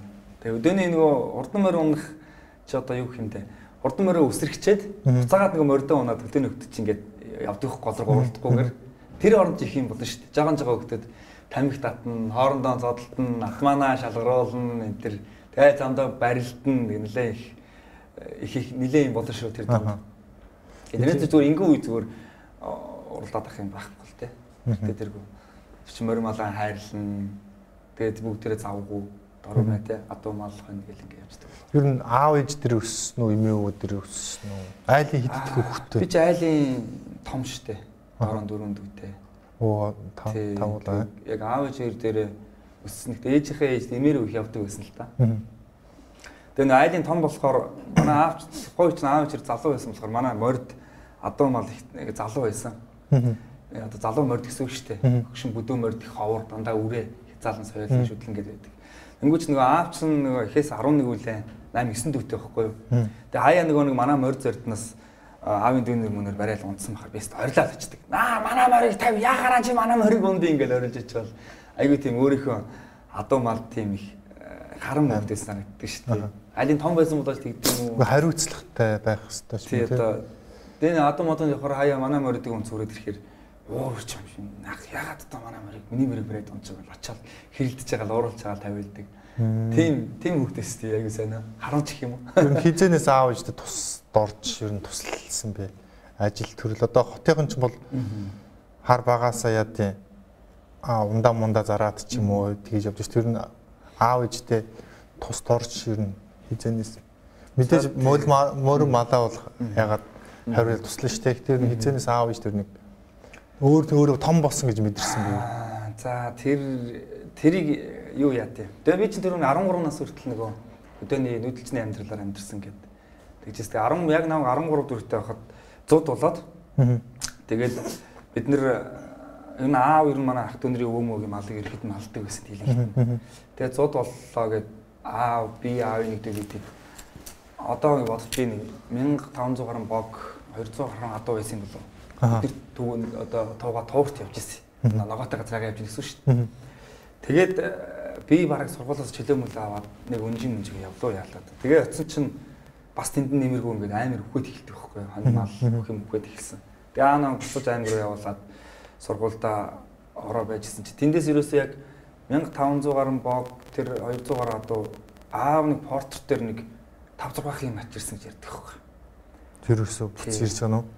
Тэгээ өдөөний нөгөө урдан морь унах чи одоо юу гэх юм те. Урдан морь өсрөхчээд буцаагаад нөгөө морьдоо унаад өдөөний хөвгт чи ингээд явдаг их гол руу уралдахгүйгээр тэр оронд их юм болно шүү дээ. Жаган хөвгтөд тамхи татна, хоорондоо зодтолтно, атманаа шалгаруулна энэ төр тэгээ замдаа барилдана нэлээ их нэлээ юм болно шүү тэр замд. Энэс зүгээр ингийн үе зүгээр уралдаад ах юм байхгүй л те. Тэгээ тэргүй. Чи морь малаа хайрлна. Тэгээд бүгдээрээ завгүй дөрвөө те адуу мал хань гэл ингэ явждаг. Ер нь аав ээж дээр өссөн үү, эмээ өвөө дээр өссөн үү? Айлын хиддэг хөвгтөө. Би ч айлын том штэ. 14 дүүтэй. Оо тавуулаа. Яг аав ээж дээр өссөн. Гэтэ ээжийнхээ ээж эмээр үх явдаг байсан л та. Тэгээ нэг айлын том болохоор манай аав гойч аав ээж залуу байсан болохоор манай морд адуу мал их залуу байсан. Одоо залуу морд гэсэн үг штэ. Хөгшин бүдүүн морд их ховор дандаа үрээ хязаалан соёлын шүтлэн гэдэг байдаг. Тэнгүүч нөгөө аав чинь нөгөө ихээс 11 үлээ 8 9 дүүтэй байхгүй юу. Тэгээ хаяа нөгөө манай морд зордноос аавын дүүнэр мөнөр барайл унтсан бахар бэст орилаад очдөг. Манай морийг тав яхаараа чи манай морийг унд ингээл орилж ичвэл айгу тийм өөрийнхөө адуу мал тийм их харам мөвдөс санагддаг шүү дээ. Айлын том байсан бодож тэгдэг юм уу? Хариуцлагатай байх хэрэгтэй шүү дээ. Тий одоо дэн адуу модон явахаар хаяа манай морийг унц үрээд ирэхээр уур ч юм шиг ягаад одоо манай морийг миний морийг барайд унцж байгаа очоод хэрэлдэж байгаа л ууруулж байгаа тавилдаг. Тийм хөвгтэс тий айгу сайн харамч их юм уу? Ер нь хизэнээс аав ээжтэй тус дорж ер нь туслалсан бэ. Ажил төрөл одоо хотын ч бол хар багаасаа яа тий ундаа зараад ч юм уу тэгж явж тэр нь аав ээжтэй тус дорж ер нь хизэнээс мэдээж мөр малаа бол ягаад хариул туслана штэ. Тэр нь хизэнээс аав ээж тэр нэг өөрөө том болсон гэж мэдэрсэн бий. За тэрийг юу яа тий. Тэгээ би чинь тэр 13 нас хүртэл нөгөө өдөөний нүүдэлчний амьдралаар амьдэрсэн гэдэг. Тэгжээс тэгээ 10 яг 13 дүүртэй байхад 100 болоод тэгээд бид нэр энэ аав ер нь манай ах дүүнэрийн өвөө мөгийн малыг ирэхэд нь алдаг байсан хэлээ. Тэгээд 100 боллоо гэд аав би аавын нэг дүүгээд одоо бодож би нэг 1500 гаруй бог 200 гаруй адуу байсан юм болов. Тэр түүн одоо тууга туурт явж ирсэн. Ногоотой газраа явж ирсэн шүү дээ. Тэгээд би бараг сургуулиас чөлөөмөл аваад нэг өнжин явлуу яалаад. Тэгээ очсон чинь бас тэнд нэмэргүй ингээд амар өгөхөд эхэлдэг байхгүй юу? Хань мал бүх юм өгөхөд эхэлсэн. Тэгээ аанаа буцаж аймаг руу явуулаад сургуультай ороо байжсэн чи тэндээс ерөөсөө яг 1500 гаруй бог тэр 200 гаруй адуу аав нэг портрет дээр нэг 5-6 юм атирсан гэж ярьдаг байхгүй юу? Тэр өсөө буц ирж байгаа нь.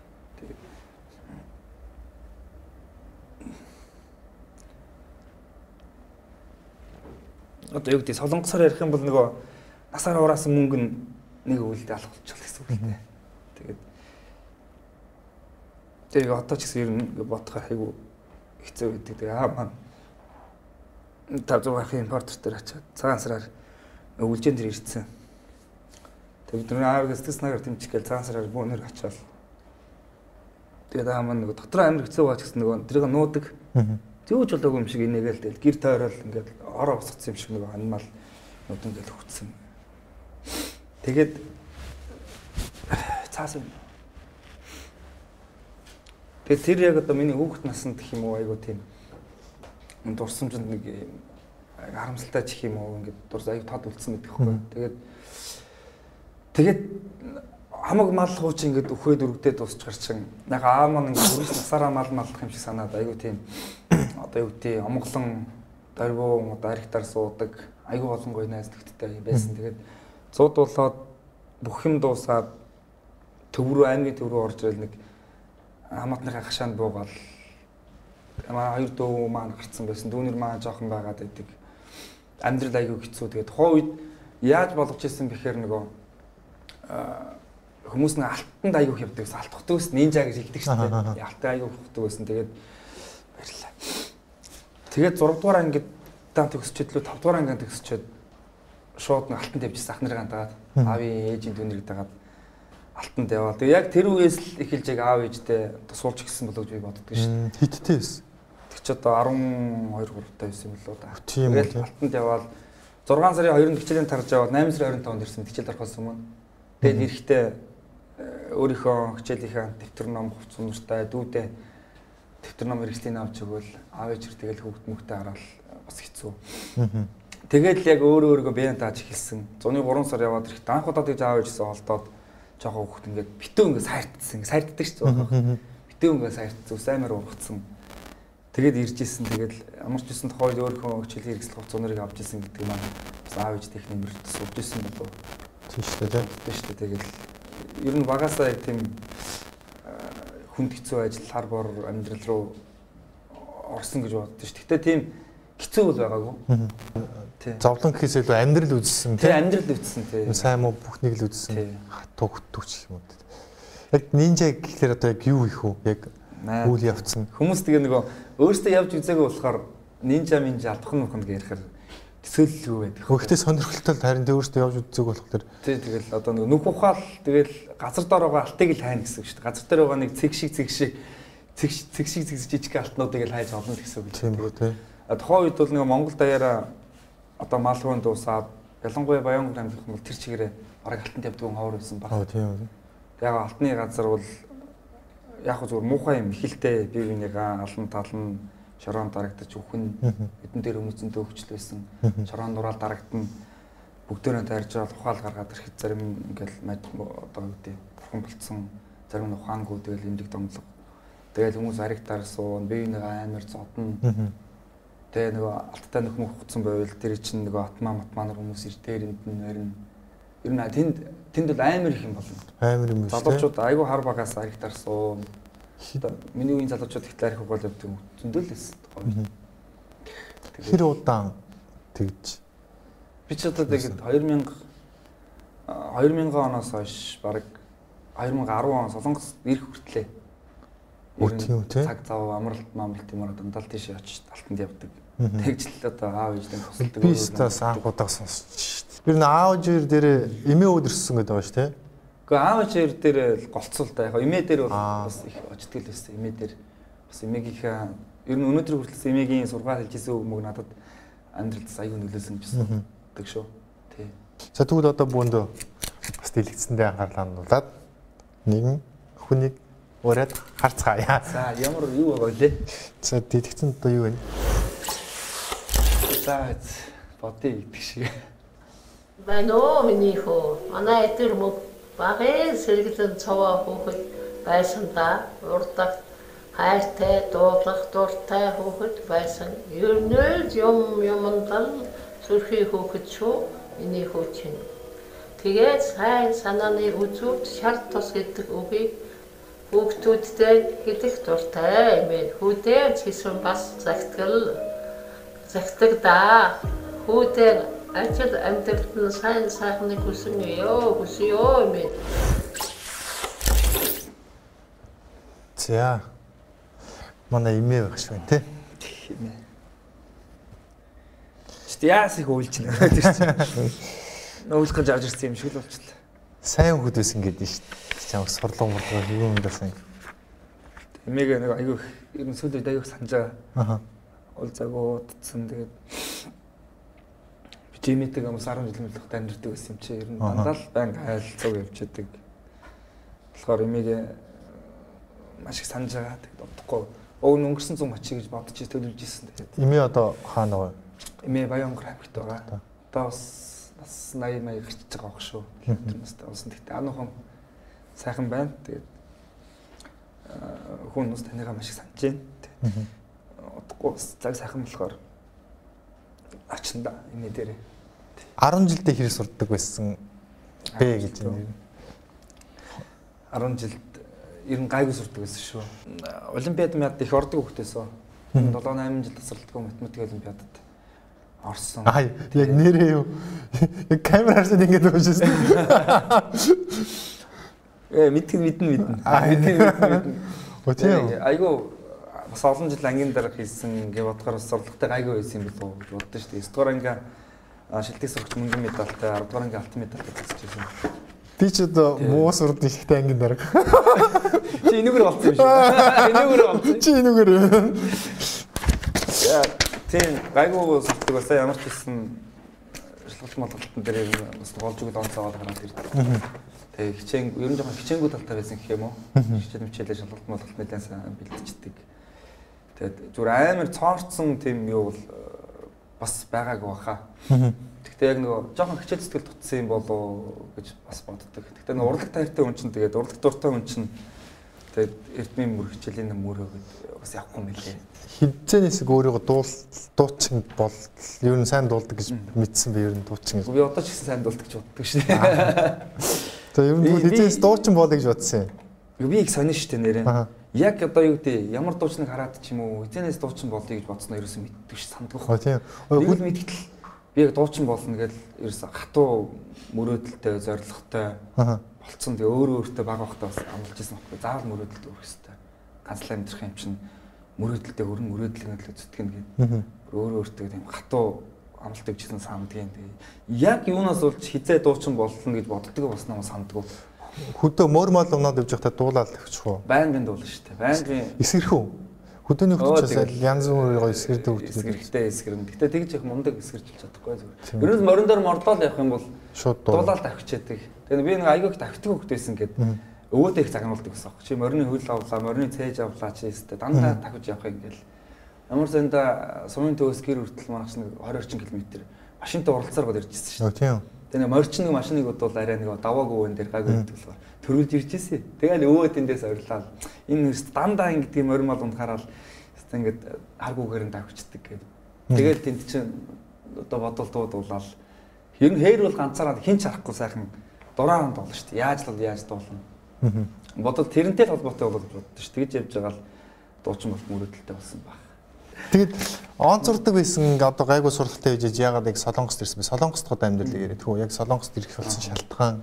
Одоо юу гэдэг солонгосоор ярих юм бол нөгөө насаар ураасан мөнгө нь нэг өвөлдөө алах болчихлоо гэсэн үг л дээ. Тэгээд одоо ч гэсэн ер нь бодохоор айгүй хэцүү байдаг. Тэгээ маань 5-6 портрет дээр очиад цагаан сараар өвөлжэн дээр ирсэн. Тэгээд бид аавыг сэтгэл санаагаар тэмчих гээл цагаан сараар бөөнөр очиад. Тэгээд маань нөгөө дотор амир хэцүү байгаа ч гэсэн нөгөө тэрийг нуудаг. Зөөж болоогүй юм шиг инээгээл тэгэл гэр тойрол ингээд ороо босгоцсон юм шиг нөгөө анимал нуудан гэл хөвцсөн. Тэгээд цаасан. Тэгээд тэр яг одоо миний хүүхэд наснд гэх юм уу айгу тийм дурсамжинд нэг харамсалтай чих юм уу ингээд дурс айгу тод үлдсэн байдаг байхгүй. Тэгээд хамаг мал хууч ингээд өхөөд өргөдөөд дуусч гарчин. Яг аав маань ингээд хүрээс насаараа мал малдах юм шиг санаад айгу тийм одоо юу гэдэг омглон дөрвөө одоо архитар суудаг айгу олон гоё найз нөхдөдтэй байсан. Тэгээд 100 болоод бүх юм дуусаад төв рүү аймгийн төв рүү орж ирэл нэг хамаатныхаа хашаанд буугаал манай хоёр дүү маань гарцсан байсан. Дүүнэр маань жоохон байгаад байдаг. Амьдрал айгу хэцүү. Тэгээд тухайн үед яаж болгож ирсэн бэхээр нөгөө хүмүүс нэг алтанд айгу явдаг гэсэн алт хотоос нинжа гэж хэлдэг шүү дээ. Алтан айгу хөвдөг байсан. Тэгээд баярлалаа. Тэгээд 6 дугаар ангид дан төгсчээд лөө 5 дугаар ангид төгсчээд шууд нэг алтанд явжсэн ах нарыг дагаад аавын ээжийн дүүнэрийг дагаад алтанд яваа. Тэгээ яг тэр үеэс л эхэлж яг аав ээжтэй суулж гисэн болов гэж би боддог шүү дээ. Хиттэй байсан. Тэг чи одоо 12 3 таа байсан болоо да. Тэгээд алтанд яваад 6 сарын 2-нд хичээлийн тарж аваад 8 сарын 25-нд ирсэн хичээл орхосон юм. Тэгээд эрэхтэй өөрийнхөө хичээлийнхаа дэвтэр ном хувц сумартай дүүдээ дэвтэр ном хэрэгслийн авч өгөөл аав ээжэр тэгэл хүүхд мөхтэй хараад бас хэцүү. Тэгээд яг өөрөөгөө биеэ тааж эхэлсэн. Зуны 3 сар яваад ирэхэд анх удаа тэгж аав ээжсээ холдоод жоохон хөвгт ингээд битүү ингээд саардсан. Саарддаг шүү дээ. Битүү ингээд саардсан. Ус амар ургацсан. Тэгээд ирж исэн. Тэгээд ямар ч гэсэн тохиол өөрийнхөө хичээлийн хэрэгсэл хувц өнөрийг авч исэн гэдэг маань аав ээж техник нэмэрт сувж исэн болов. Тийм шүү дээ. Тийм шүү дээ. Тэгээд ер нь багасаа яг тийм хүнд хэцүү ажил хар бор амьдрал руу орсон гэж боддоо шүү. Гэхдээ тийм хэцүү бол байгаагүй. Зовлон гэхээс илүү амьдрал үзсэн тийм. Амьдрал үзсэн тийм. Сайн муу бүхнийг л үзсэн. Хатуу хөтөвч юм уу. Яг нинжа гэхэлэр одоо яг юу их үү? Яг үйл явцсан. Хүмүүс тэгээ нөгөө өөртөө явж үзээгүй болохоор нинжа минжа алдах нь гэхээр төсөөлөлгүй байдаг. Хөөхдөө сонирхолтой харин өөртөө явж үзээгүй болохоор тий тэгэл одоо нөгөө нүх ухаал тэгэл газар дээр байгаа алтыг л хайна гэсэн үг шүү дээ. Газар дээр байгаа нэг цэг шиг жижиг алтнуудыг л хайж олно гэсэн үг. Тийм үү тий. Тухайн үед бол нөгөө Монгол даяараа одоо мал руу дуусаад ялангуяа Баянгол аймаг гэх юм бол тэр чигээрээ бараг алтанд явдаг ховор байсан баг. Тийм үү. Яг алтны газар бол яг зүгээр муухай юм ихэлтэй бие биенийгээ алан талан шорон дарагдаж үхэн эдэн дээр өмцөнд өгчл байсан. Шорон нураал дарагдана. Бүгдээрээ тайрж байгаа ухаал гаргаад ирэхэд зарим ингээл одоо үгдээ бурхан болцсон зарим нь ухаангүй тэгэл имдэг домлог. Тэгэл хүмүүс аригтаар суун бие биенийгээ амар зодно. Тэгээ нөгөө алттай нөхмөх хуцсан байвал тэр чинь нөгөө атмаа нар хүмүүс ир дээр энд нь харин ер нь тэнд бол амар их юм болно. Амар юм шүү. Залуучууд айгүй хар багаас аригтаар суун. Миний үеийн залуучууд их тарих угаал явдаг зөндөлөөс. Тэр удаан тэгж. Би ч одоо тэгээд 2000 оноос хойш бараг 2010 он Солонгос ирэх хүртлээ. Тийм үү те. Цаг зав амралт юмараа дандаа тийш очиж алтанд явдаг. Тэгж л одоо аав ээжтэй тусалдаг. Би стас анх удаа сонсч. Ер нь аав ээж дээр эмээ өдөрсөн гэдэг байгаа шүү те. Гэхдээ аав ээж дээр голцуултаа яг эмээ дээр бол бас их очдөг л байсан. Эмээ дээр бас эмээгийнхээ ер нь өнөөдөр хүртэл эмээгийн сургаал хэлжсэн үг мөг надад амьдралд аягүй нөлөөлсөн гэсэн гэдэг шүү. Тий. За тэгвэл одоо бүхэнд бас дэлгэцэндээ анхаарлаа хандуулад нэгэн хүнийг ураад харцгаая. За ямар юу байгаа вэ? За дэлгэцэнд одоо юу вэ? За бодъё гэдэг шиг. Байна миний хөө. Манай эдгээр мөг багын сэргэлэн цаваа хөөхөд байсан да. Урдах хайртай, дуулах дуртай хөөхөд байсан. Ер нь юмдал зүрхий хөөхөд шүү. Миний хөө чинь. Тэгээд сайн санааны үзүүрт шар тус гэдэг үгийг хүүхдүүдтэй хэлэх дуртай юм. Хүүдээ чисэн бас загтдаг да. Хүүдээ ажил амьдралд нь сайн сайхныг хүсэн ёо юм. За. Манай эмээ байх шүү тий. Эмээ. Яас их уйлж байна тэр чинь. Нөөлөх гэж авч ирсэн юм шиг л болчихлоо. Сайн хүүд байсан гэдэг нь шүү дээ. Чамд сорлоо юм дасан. Эмээгээ нэг аягүй ер нь сүүлийн үед аягүй санаж байгаа. Аха. Уулзаагүй утсан тэгээд би жимэтэйг амс 10 жил мөлөختө амьдэрдэг байсан юм чи ер нь дандаа л банк хайлцаг явж яадаг. Болохоор эмээгээ маш их санаж байгаа. Тэгээд удахгүй өнгөрсөн 100 мачи гэж бодож төлөвлөж ирсэн. Тэгээд эмээ одоо хаана вэ? Эмээ Баянгол аймагт байгаа. Одоо бас 80 гарч байгаа байх шүү. Тэр настай болсон. Тэгтээ ануухан сайхан байна. Тэгээд хүн ус таньгаа маш их санаж байна. Тэгээд удахгүй цаг сайхан болохоор очинда эмээ дээрээ. 10 жилдээ хэрэг сурдаг байсан бэ гэж байна. 10 жилд ер нь гайгүй сурдаг байсан шүү. Олимпиад мяд их ордог хөхтэйсөө. 7-8 жил тасралтгүй математик олимпиадад орсон. Аа яг нэрээ юу? Яг камераар шиг ингэж уушсан. Мэднэ. Тийм. Айгу бас олон жил ангийн дараа хийсэн гэж бодохоор бас зорилготой гайгүй байсан юм болов уу гэж боддоо шүү дээ. 9 дугаар анги шилдэг сурагч мөнгөн медальтай, 10 дугаар анги алтан медальтай тасчихсан. Би ч одоо муу сурдаг ихтэй ангийн дараа. Чи энэгээр болсон юм шүү. Чи энэгээр. Яа, тийм гайгүй сурдаг байсан ямар ч хэлсэн шалгалт молготон дээр бас болж өгөл онцгойд гараад ирдэг. Тэгээ хичээн ер нь жоохон хичээнгүү талтай байсан гэх юм уу? Хичээл шалгалт молголт нэлээд сайн бэлтждэг. Тэгээд зүгээр амар цоорцсон тийм юу бол бас байгаагүй баха. Гэхдээ яг нөгөө жоохон хичээл зүтгэл дутсан юм болоо гэж бас боддог. Гэхдээ нөгөө урлаг таартай хүн чинь тэгээд урлаг дуртай хүн чинь тэгээд эрдмийн мөр хичээлийн мөрөө гэдэг бас явахгүй юм билээ. Хизээнээс өөрийгөө дуучин бол ер нь сайн дуулдаг гэж мэдсэн би ер нь дуучин гэж. Би одоо ч гэсэн сайн дуулдаг гэж боддог шүү дээ. Тэгээд ер нь хизээнээс дуучин болъё гэж бодсон юм. Би их сонин шүү дээ нэрээ. Яг одоо юу гэдэг ямар дуучныг хараад ч юм уу хизээнээс дуучин болъё гэж бодсноо ерөөсөө мэддэг ш сандгүй. Тийм. Тэгвэл мэдгэтэл би яг дуучин болно гэж ерөөсөө хатуу мөрөөдөлтэй зоригтой болцсон. Тэгээ өөртөө баг багтаа бас амлаж ирсэн байхгүй. Заавал мөрөөдөлт өрөх хэрэгтэй. Ганцлаа амьдрах юм чинь мөрөөдөлтэй өрн мөрөөдлөгийн төлөө зүтгэн гэдэг. Өөртөө тийм хатуу амлалт өгчсэн сандгийн. Тэгээ яг юунаас болж хизээ дуучин болно гэж боддог бас намайг сандгүй. Хөдөө мөрмөл унаад явж байхдаа дуулаад авчих уу? Байн дуулна шүү дээ. Байн би эсгэрх үү? Хөдөөний хөдөөс янз бүрийн гоё эсгэрдэг үү? Эсгэрхтэй эсгэрнэ. Гэтэ тэгж их мундаг эсгэрчилж чадахгүй зүгээр. Ерөөс морин дээр мордоол явах юм бол шууд дуулаад авчиадаг. Тэгээ би нэг айгүйх тавьдаг хөвгтэйсэн гэд өвөөдөө их загнуулдаг гэсэн юм. Чи морины хөл авлаа, морины цээж авлаа чи өстэй дандаа тавьж явах юм гээл. Ямар санда сумын төвөөс гэр хүртэл манайч нэг 20 орчим километр машинтай уралцаар гол иржсэн шүү дээ. Тийм. Тэгээ морчин нэг машиныг бодвол арай нэг даваагүй өн дээр гайгүй гэдэг болохоор төрүүлж ирчихсэн. Тэгэл өвөө тэндээс орилаад энэ нэрс дандаа ингэдэг морин мал унтахаараа ингээд харгуугаар нь давчдаг гэдэг. Тэгэл тэнд чинь одоо бодолтууд дуулаад ер нь хээр бол ганцаараа хин ч харахгүй сайхан дураараа дуулна шүү дээ. Яаж дуулна. Бодол тэрнтэй холбоотой болоод боддоо шүү. Тэгж явж байгаа л дуучин бол мөрөөдөлтэй болсон баг. Тэгэд онцордог байсан одоо гайгүй сургалтын үеж яагаад яг Солонгост ирсэн бэ? Солонгост гол амьдрал яриад хөө яг Солонгост ирэх болсон шалтгаан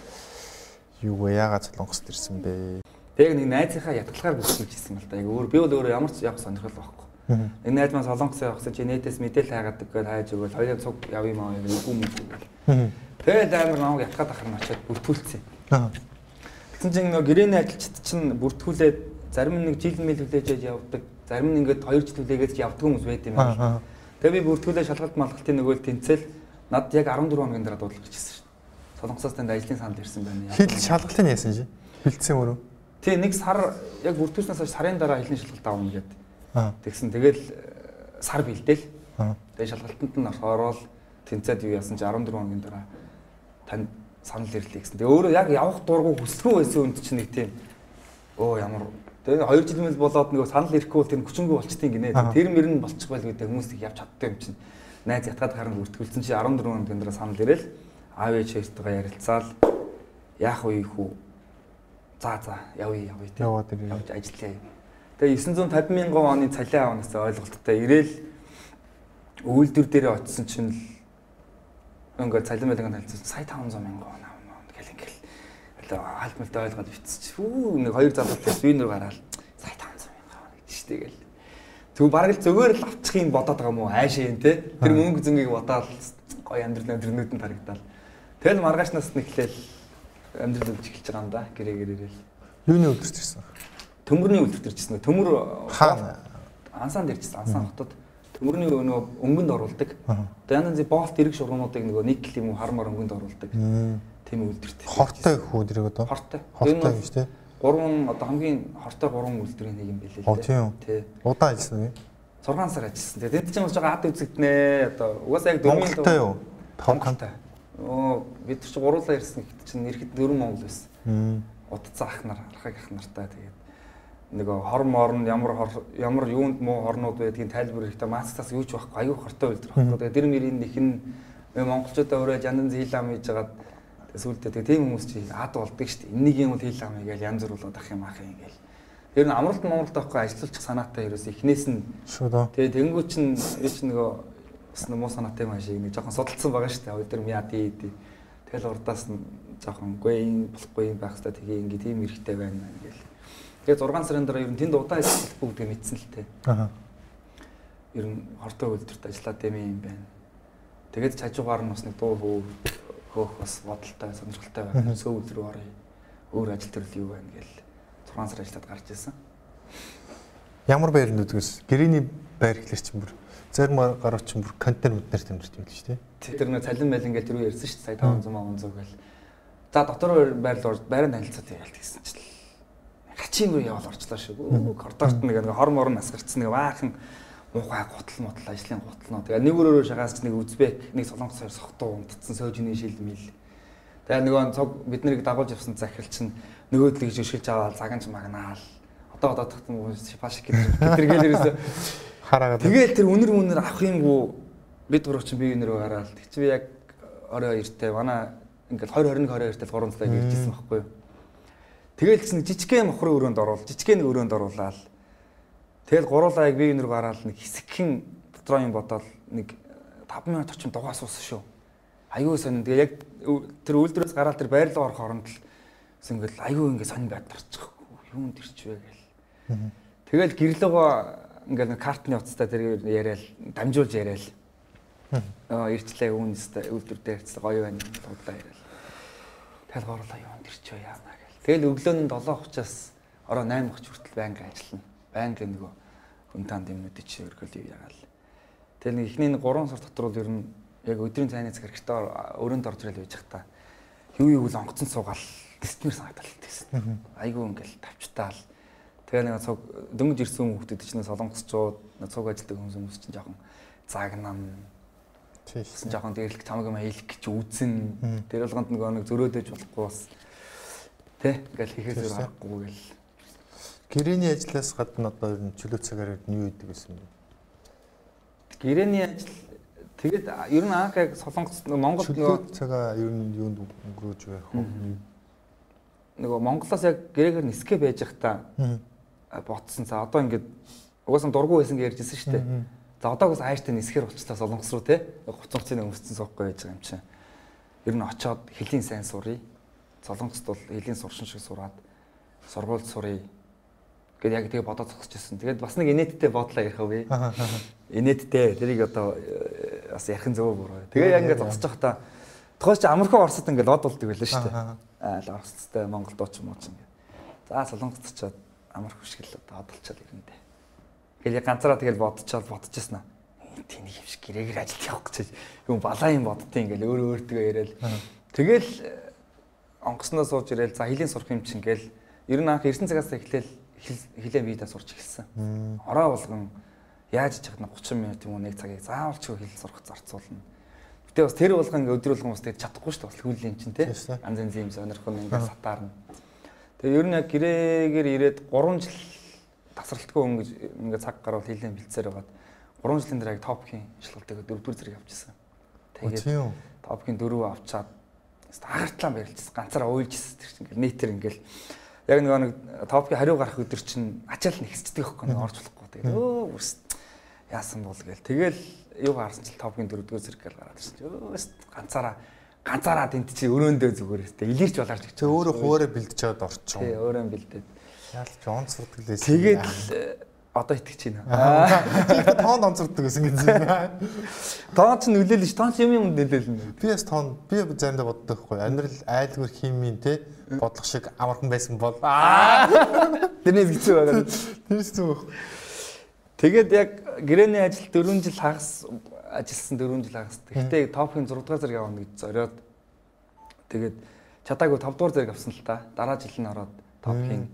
юу вэ? Яагаад Солонгост ирсэн бэ? Тэг нэг найзынхаа ятгалгаар бүсгүүлж ирсэн л да. Яг би бол өөрөө ямар ч яг сонирхол байхгүй. Нэг найз маань Солонгос явахсан чи нэтээс мэдээл хайгаад гэвэл хайж өгөөл хоёрын цуг яв юм аа үгүй мүү. Тэгээд амар намайг ятгаад ахрын очиад бүртгүүлсэн. Тэгсэн чинь нөгөө гэрээний ажилчид чинь бүртгүүлээд зарим нэг жил мэл хүлээж явдаг. Зарим нь ингээд 2 жил хүлээгээд явдаг хүмүүс байт юм байна. Тэгээ би бүртгүүлээ шалгалт малгалтын нөгөө л тэнцэл над яг 14 хоногийн дараа дуудлах гэсэн шүү дээ. Солонгосоос тэнд ажлын санал ирсэн байна. Хил шалгалтын яасан чи? Хилцсэн өөрөө. Тий нэг сар яг бүртгүүлснээс хойш сарын дараа хэлний шалгалт авна гэдэг. Тэгсэн тэгэл сар бэлдээл. Тэгээ шалгалтанд нь ороод тэнцээд юу яасан чи 14 хоногийн дараа танд санал ирлээ гэсэн. Тэгээ өөрөө яг явах дургу хүсэлгүй байсан үнд чинь нэг тийм ямар тэгээ 2 жил мэл болоод нэг санал ирэхгүй бол тэр хүчингүй болчтیں۔ Гинэ. Тэр мөр нь болчих байл гэдэг хүмүүс их явж чаддаг юм чинь. Найз ятгаад харан бүртгүүлсэн чи 14 хоногийн дараа санал ирээл аав ээж хоёртойгоо ярилцаал яах вэ хүү. За явъя тий. Яваад явж ажиллая. Тэгээ 950 мянган оны цалин авнаас ойлголттой ирээл үйлдвэр дээрээ очисон чинь л ингээд цалин байлгаанд хэлсэн сая 500 мянган вон авна гэл хаалтмалтай ойлгоод битсч. Нэг хоёр залуутай свинер гараад сая 500 мянган вон гэж штэ гэл. Тэг бараг л зөвөр л авчих юм бодоод байгаа юм уу айшаа юм те. Тэр мөнгө зөнгийг бодоод гоё амьдрал нүдэнд харагдаад. Тэгэл маргаашнаас нэглээл амьдрал өвч эхэлж байгаа юм да. Гэрээгээр ирээл. Юуны өвдөрч ирсэн? Төмөрний өвдөрч ирсэн. Төмөр хаана? Ансаанд ирсэн. Ансан хотод төмөрний нөгөө өнгөнд оруулдаг. Одоо янз бүрийн болт эрэг шугамнуудыг нөгөө никл юм уу хармаар өнгөнд оруулдаг. Тийм өвдөрт. Хортой хүү дэрэг одоо? Хортой. Хортой юм шүү дээ. 3 одоо хамгийн хортой 3 үйлдвэрийн нэг юм билээ л дээ. Тий. Удаан ажилласан юм. 6 сар ажилласан. Тэгээд тэнд чинь жоо ад үзэгднэ. Одоо угаасаа яг дөрмийн Монголтой юу? Монголтой. Бид ч гуруулаа ирсэн хэд чинь ирэхэд 4 Монгол байсан. Удцсан ахнаар, архаг ахнартай тэгээд нөгөө хорморн ямар юунд муу хорнууд байдгийг тайлбар хийхдээ маскаас юу ч байхгүй аюу хортой үйлдвэр байхгүй. Тэгээд дэр мөрийн нэг нь монголчуудаа өөрөө янз хил ам хийж хагаад сүүлдээ тэгээд тийм хүмүүс чи ад болдог шүү дээ. Энийг юм хил ам хийгээл янз бүр болоод ах юм гээл. Тэр нь амралт Монголд байхгүй ажиллуулчих санаатай ерөөс эхнээс нь шүү дээ. Тэгээд тэнгуү чин нөгөө бас муу санаатай юм шиг нэг жоохон судалсан байгаа шүү дээ. Өдөр яа дий. Тэгэл урдаас нь жоохон үгүй юм болохгүй юм байх хэрэгтэй тэгээ ингээ тийм эрэхтэй байна гээл. Тэгээ 6 сарын дараа ер нь тэнд удаа ажиллахгүй гэдгийг мэдсэн л тээ. Ер нь хортой үйлдвэрт ажиллаад юм байна. Тэгээд чажуугаар нь бас нэг дуу хөөх бас бодолтой сонирхолтой байна. Сөвөл рүү оръё. Өөр ажил төрөл юу байна гээл 6 сар ажиллаад гарч ирсэн. Ямар байранд үдгээс гэрээний байр гэхэлэр чинь бүр зарим гарууд чинь бүр контейнер өднөр тэмдэрч юм л шүү дээ. Тэр нэг цалин байлин гээл тэрүү ярьсан шүү дээ. Сая 500 гээл. За дотор байранд танилцаад яалт гэсэн чинь хачин руу явал орчлоо шүү. Коридорт нэг хор морон насгарцсан нэг баахан муухай гутал модал ажлын гутал нөө. Тэгээ нэг өөрөөр шагаас нэг Узбек, нэг Солонгос хоёр сохтуу унтцсан сойжны шилмэл. Тэгээ нөгөө цог бид нарыг дагуулж явсан захирал чинь нөгөөдлийг жишгэлж аваад заганж магнаал. Одоо тахтан шипашик гэдэг тэргээл ерөөсө хараагаад. Тэгээл тэр үнэр авах юмгүй бид гурав чинь бие нэрөө хараад. Тэг чи би яг орой 2-т манай ингээл 2021 22-т 3 цагаар иржсэн байхгүй юу. Тэгээл чинь жижигхэн мохрын өрөөнд оруул, жижигхэн өрөөнд оруулаад тэгэл гуруулаа яг бие нэрөө гараад нэг хэсэгхэн дотроо юм бодоод нэг 5 минут очим дугаа суусан шүү. Аюу сонин. Тэгээ яг тэр үйлдвэрээс гараад тэр байрлал орох оронд л ингээл аюу ингээ сонин байд тарчихгүй. Юунд ирчвэ гээл. Тэгэл гэрлэгөө ингээл нэг картны утастай тэр яриад дамжуулж яриад. Ирчлээ үүнэстэй үйлдвэр дээрц гоё байна дуудлаа яриад. Тэгэл гурлаа юунд ирчвэ яана гээл. Тэгэл өглөө нь 7:30-аас ороо 8:30 хүртэл байнга ажиллана. Байнга нөгөө хүн танд юмнуудыг чи өргөл яагаал. Тэгэл нэг ихний 3 сар дотор бол ер нь яг өдрийн цайны цаг хэрэгтэй өрөөнд орж ирэл байж хата. Юу юу л онгоцон суугаал дэстмэр санагдал гэсэн. Айгуу ингээл тавчтаал. Тэгээ нэг цог дөнгөж ирсэн хүмүүсд чинь солонгосчууд цуг ажилтдаг хүмүүс чинь жоохон загнам. Тийсэн жоохон дээрлэх чамаг юм хийх гэж үзэн. Тэр болгонд нэг зөрөөдөж болохгүй бас тэ ингээл хийхээ зөр харахгүй гэл. Гэрээний ажлаас гадна одоо ер нь чөлөө цагаар юу хийдэг гэсэн бэ? Гэрээний ажил тэгээд ер нь анх яг Солонгос Монгол нөгөө цагаа ер нь юунд өнгөрөөж байх вэ? Нөгөө Монголоос яг гэрээгээр нисгэ байж захта ботсон. За одоо ингээд угаасаа дургу байсан гэж ярьжсэн шүү дээ. За одоогоос хайртай нисгэр болчлаа Солонгос руу те 30 өмсцэн суухгүй байж байгаа юм чинь. Ер нь очоод хэлийн сайн сурыг. Солонгост бол хэлийн суршин шиг сураад сургуульд сурыг. Гэт яг тэгээ бодоод зогсчихсон. Тэгээд бас нэг инээдтэй бодлоо ярих вэ? Инээдтэй. Тэрийг одоо бас ярих нь зөв буруу. Тэгээ яг ингээд зогсож байхдаа тухайн чи Америкт Оросд ингээд лод болдог байлаа шүү дээ. Оросдтой Монгол дууч юм уу ч ингээд. За Солонгост очиод Америк хүшгэл одоо одолчоод ирэндээ. Тэгэл яг ганцаараа тэгэл бодчихсон аа. Тэнийг юм шиг гэрээгээр ажилт явах гэж юм балаа юм боддtiin ингээд өөртөө яриад. Тэгэл онгосноо сууж ирээл за хэлийн сурах юм чинь гээл ер нь анх 9 цагаас эхлээл хилээ видео сурч эхэлсэн. Ороо болгон яаж ичээд 30 минут юм уу 1 цагийг заавал ч хэл сурах зарцуулна. Гэтэ бас тэр болгон ингээ өдөр болгон бас тэгээд чадахгүй шүү дээ. Бас хүлэн чинь тий. Ганц ганц юм сонирхон ингээ сатаарна. Тэгээд ер нь яг гэрээгээр ирээд 3 жил тасралтгүй өнгөж ингээ цаг гарвал хилэн бэлцээр байгаад 3 жилийн дараа яг топхийн шалгалтыг 4-р зэрэг авчихсан. Тэгээд топхийн 4 авчаад агаартлаа барилжсэн. Ганцаараа уйлжсэн тэр чинь ингээл нийтэр ингээл яг нэг топгийн хариу гарах өдөр чинь ачаал нэгсцдэг байхгүй нэг орж болохгүй. Тэгээд өөс яасан бол гээл. Тэгэл юу гарсан чил топгийн 4-р зэрэг гал гараад ирсэн. Өөс ганцаараа тент чи өрөөндөө зүгээр өстэй илэрч болаарч гэж. Тэг өөрөө хуурай бэлдэж чад орчих. Тий, өөрөө бэлдээд. Яалч онцордог лээс. Тэгээд одоо итгэж байна. Тоонд онцордог гэсэн гэсэн. Тоон ч нөлөөлнө ш. Тоон ч юм нөлөөлнө. Би бас тоон би заримдаа боддог хгүй. Амьдрал айлгүйр химийн те бодлого шиг амархан байсан бол тэрнээс хэцүү байгаа. Тэрс зүг. Тэгээд яг гэрээний ажил 4 жил хагас ажилласан 4 жил хагас. Гэхдээ топхийн 6 дугаар зэрэг авах гэж зориод тэгээд чадаагүй 5 дугаар зэрэг авсан л та. Дараа жил нь ороод топхийн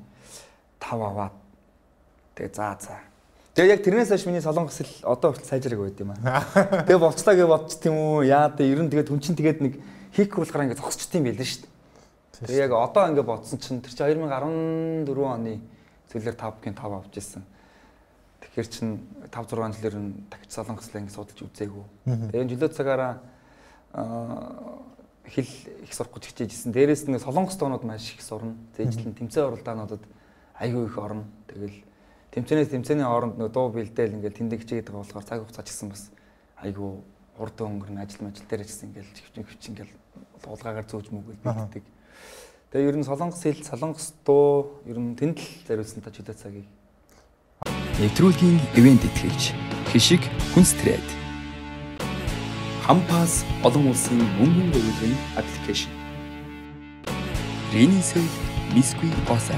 5 аваад тэгээд за. Тэгээд яг тэрнээс хойш миний солонгос хэл одоо хүртэл сайжраг байд юм аа. Тэгээд болцлаа гэж бодчих тийм үү? Яа дэ ер нь тэгээд хүн чинь тэгээд нэг хийхгүй болохоор ингээд зогсчт юм байл шүү дээ. Тэгээд яг одоо ингээд бодсон чинь тэр чинь 2014 оны зүйлээр топхийн 5 авч ирсэн. Тэгэхээр чин 5-6 жилээр нь дахиж солонгослоо ингэ судалж үзээгүй. Тэгээ энэ жилөө цагаараа хэл их сурах гэж хичээжсэн. Дээрээс нь солонгос тоонууд маш их сурна. Зээжлэн тэмцээн оролдоонуудад айгүй их орно. Тэгэл тэмцээний хооронд нөгөө дуу бэлдээл ингээл тэндээ хичээгээд байгаа болохоор цаг хугацаа ч гэсэн бас айгүй хурдан өнгөрнө ажил дээр ч гэсэн ингээл хөвчин ингээл дуулгаагаар зөөж мөгөл бэлддэг. Тэгээ ер нь солонгос хэл, солонгос дуу ер нь тэнд л зариулсан та жилөө цагийг нэвтрүүлгийн ивент итгэгч Хишиг Хүнс Трейд Хампас олон улсын мөнгөн өгүүлбэрийн аппликейшн Ринисэл Бискви Осаа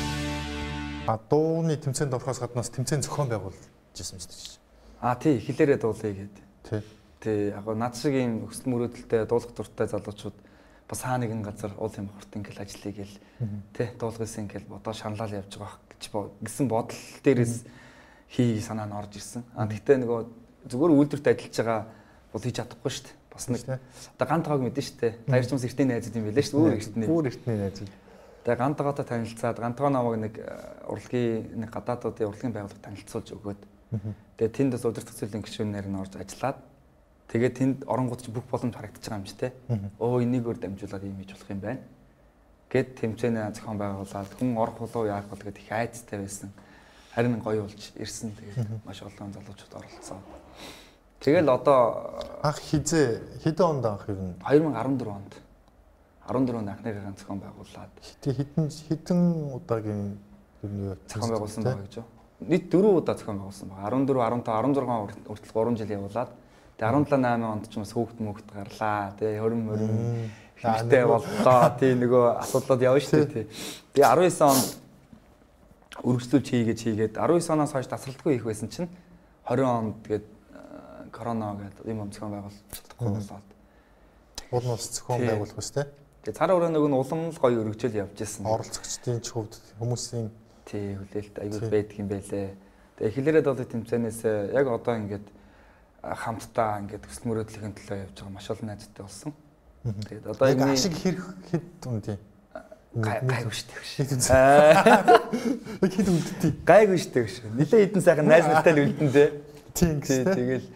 дууны тэмцээнд орохоос гаднаас тэмцээн зохион байгуулж ирсэн юм шүү дээ. Тий, хэлээрээ дуулъя гэдэг. Тий. Яг над шиг ийм өсөлт мөрөөдөлтэй дуулах дуртай залуучууд бас хаа нэгэн газар уул юм хорт ингээл ажиллая гээл тий дуулгасан ингээл бодоо шаналал явж байгаа гэж гэсэн бодол дээрээс хий санаа нь орж ирсэн. Гэхдээ нөгөө зүгээр үйлдвэрт ажиллаж байгаа бол хийж чадахгүй шүү дээ. Бас нэг одоо ган тоог мэдэн шүү дээ. Баярч хүмүүс эртний найзууд юм байлээ шүү дээ. Өөр эртний найзууд. Тэгээ ган тогоотой танилцаад ган тогоо намайг нэг урлагийн нэг гадаадуудын урлагийн байгууллагад танилцуулж өгөөд тэгээ тэнд бас удирдах зүйлийн гишүүнээр нь орж ажиллаад тэгээ тэнд оронгууд ч бүх боломж харагдаж байгаа юм чи тэ. Өө энийгээр дамжуулаад ийм хийж болох юм байна. Гэт тэмцээнэ зохион байгуулаад хүн орох болов яах бол гэдэг их айцтай байсан. Харин гоё болж ирсэн. Тэгээд маш олон залуучууд оролцсон. Тэгэл одоо анх хэдэн онд анх ер нь 2014 онд 14 онд анхныхаа зохион байгуулад хэдэн удаагийн ер нь зохион байгуулсан байгаа гэж юу? Нийт 4 удаа зохион байгуулсан байгаа. 14, 15, 16 хүртэл 3 жил явуулаад тэгээ 17, 8 онд ч бас хөөгд мөгт гарлаа. Тэгээ хорин хэрэгтэй боллоо. Тий нөгөө асуудлууд явна шүү дээ тий. Тэгээ 19 онд үргэлжлүүлж хийгээд 19 оноос хойш тасралтгүй хийх байсан чинь 20 онд тэгээд корона гэдэг юм зохион байгуулж чадахгүй болоод уул нус зохион байгуулах үстэй. Тэгээ цар өрөө нөгөө улам л гоё өргөжөл явж ирсэн. Оролцогчдын ч хувьд хүмүүсийн тий хүлээлт аягүй байдаг юм байлээ. Тэгээ эхлээд бол тэмцээнээс яг одоо ингээд хамтдаа ингээд өсөлт мөрөөдлийн төлөө явж байгаа маш олон найзтай болсон. Тэгээд одоо энэ ашиг хэд үндий гайгүй штэ гэж. Хэд үлдтий. Гайгүй штэ гэж. Нилээ хитэн сайхан найз нартай л үлдэн дээ. Тийм гэсэн. Тэгэл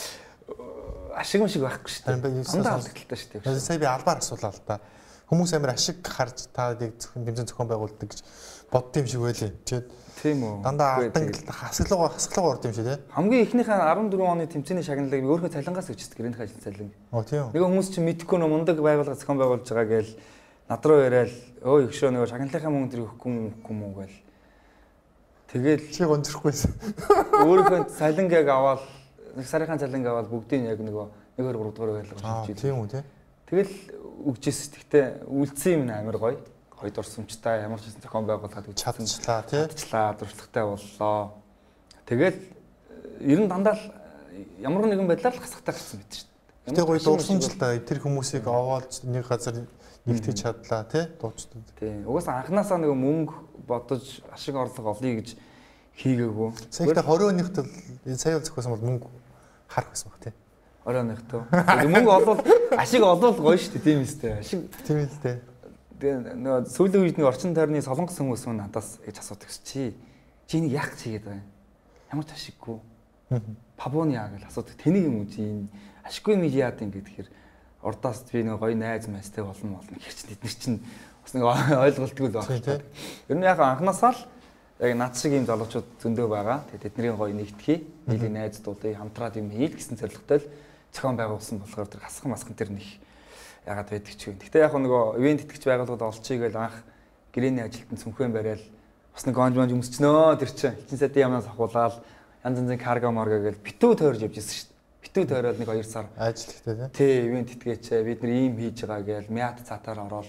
ашиг шиг байхгүй штэ. Дандаа алдагдaltaа штэ. Сая би албаар асуулаа л та. Хүмүүс амар ашиг харж таадыг тэмцээн зохион байгуулдаг гэж бодд юм шиг байлээ. Тийм үү. Дандаа алдан хасгалгаа орд юм шиг тий. Хамгийн ихнийхээ 14 оны тэмцээний шагналыг өөрөө цалингаас өгчдөг гэрэнх ажил цалин. Тийм. Нэг хүмүүс чинь мэдхгүй нөө мундаг байгууллага зохион байгуулж байгаа гээл над руу яриад өө өгшөө нөгөө шагналынхаа мөнгө төр өгөхгүй юм уу гээл. Тэгэл чи гонцрохгүйсэн. Өөрөө цалинг яг аваад нэг сарынхаа цалинг аваад бүгдийг яг нөгөө 1-2 3 дугаар байлгаж өгч. Тийм үү тий. Тэгэл өгчээс гэхдээ үлдсэн юм амар гоё. Гоё дурсамжтай ямар ч гэсэн зохион байгуулахад чадчихлаа тий. Чадчихлаа, дурслагтай боллоо. Тэгэл ер нь дандаа л ямар нэгэн байдлаар л хасахтай болсон байт шүү дээ. Гэтэ гоё дурсамжтай тэр хүмүүсийг овоолж нэг газар нэгтгэж чадлаа тий дуучдад. Тий. Угаасаа анханасаа нэг мөнгө бодож ашиг орлого олъё гэж хийгээгүй. Сая 20 өөнийхт л сая зохиосон бол мөнгө харах байсан баг тий. 20 өөнийхт. Мөнгө олвол ашиг олвол гоё шүү дээ тийм үстэй. Ашиг тийм л дээ. Тэгээ нөгөө сүүлийн үед нэг орчин тойрны солонгос хүмүүс мөн надаас гэж асуудаг чи нэг яах чигээд байна. Ямар ч ашиггүй. Павоны яа гэж асуудаг. Тэнийг юм уу чи ашиггүй юм яад ингэ гэхээр урдаас би нэг гоё найз мэстэй болно гэх чинь эдгээр чинь бас нэг ойлголтгүй л байна. Ер нь яг анханасаа л яг над шиг юм залуучууд зөндөө байгаа. Тэгээд тэдний гоё нэгтгэе, нийлээ найз дуулаа хамтраад юм хийл гэсэн зорилготой л зохион байгуулсан болохоор тэр хасах масхан тэр нэг ягаад байдаг ч юм. Гэтэ яг нөгөө ивент итгэж байгууллагад олчихъя гэж анх гэрээний ажилтан цүнхэн барайл бас нэг гонж өмсчнөө тэр чинь элчин сайдын ямнаас ахуулаад янз янзын карго марго гэж битүү тойрж явж ирсэн шүү дээ. Битүү тойроод нэг 2 сар ажил ихтэй тий ивент итгээч бид нар ийм хийж байгаа гээл мят цаатаар ороод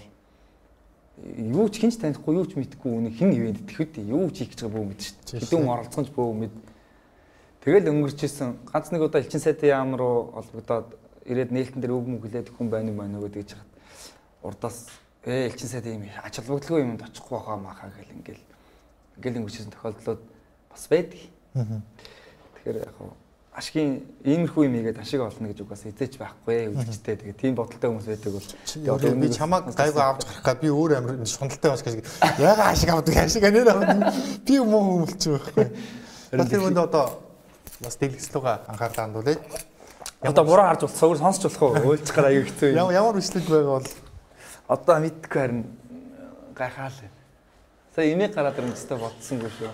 юу ч хинч танихгүй юу ч мэдхгүй үнэ хин ивент итгэх үү юу ч хийх гэж байгаа бөө мэд шүү дээ. Хэдэн оролцсон ч бөө мэд. Тэгэл өнгөрчээсэн ганц нэг удаа элчин сайдын яам руу олбогдоод ирээд нээлтэн дээр үг мөглээд хүн байна уу гэдэг чад урдаас элчин сайд ийм ач холбогдолгүй юмд очихгүй байхаа маахаа гэл ингээл өнгөрчсэн тохиолдлууд бас байдаг. Тэгэхээр яг ашигын иймэрхүү юм игээд ашиг олно гэж угаас эзэж байхгүй үзэгчтэй тэгээ тийм бодолтой хүмүүс байдаг бол би чамаг гайгүй авч гарах га би өөр амир шундалтай байж гэж яга ашиг авдаг ашиг анаар авдаг би муу хүмүүлчих байхгүй. Тэр хүнд одоо бас дэлгэцлүүгээ анхаарлаа хандуулъя. Одоо буруу харж бол цогор сонсч болох уу? Уйлчих гар аяг хэцүү юм. Ямар бичлэг байга бол одоо мэдгүй харин гайхаал. Сая имийг гараад ирэнчтэй бодсонгүй шүү.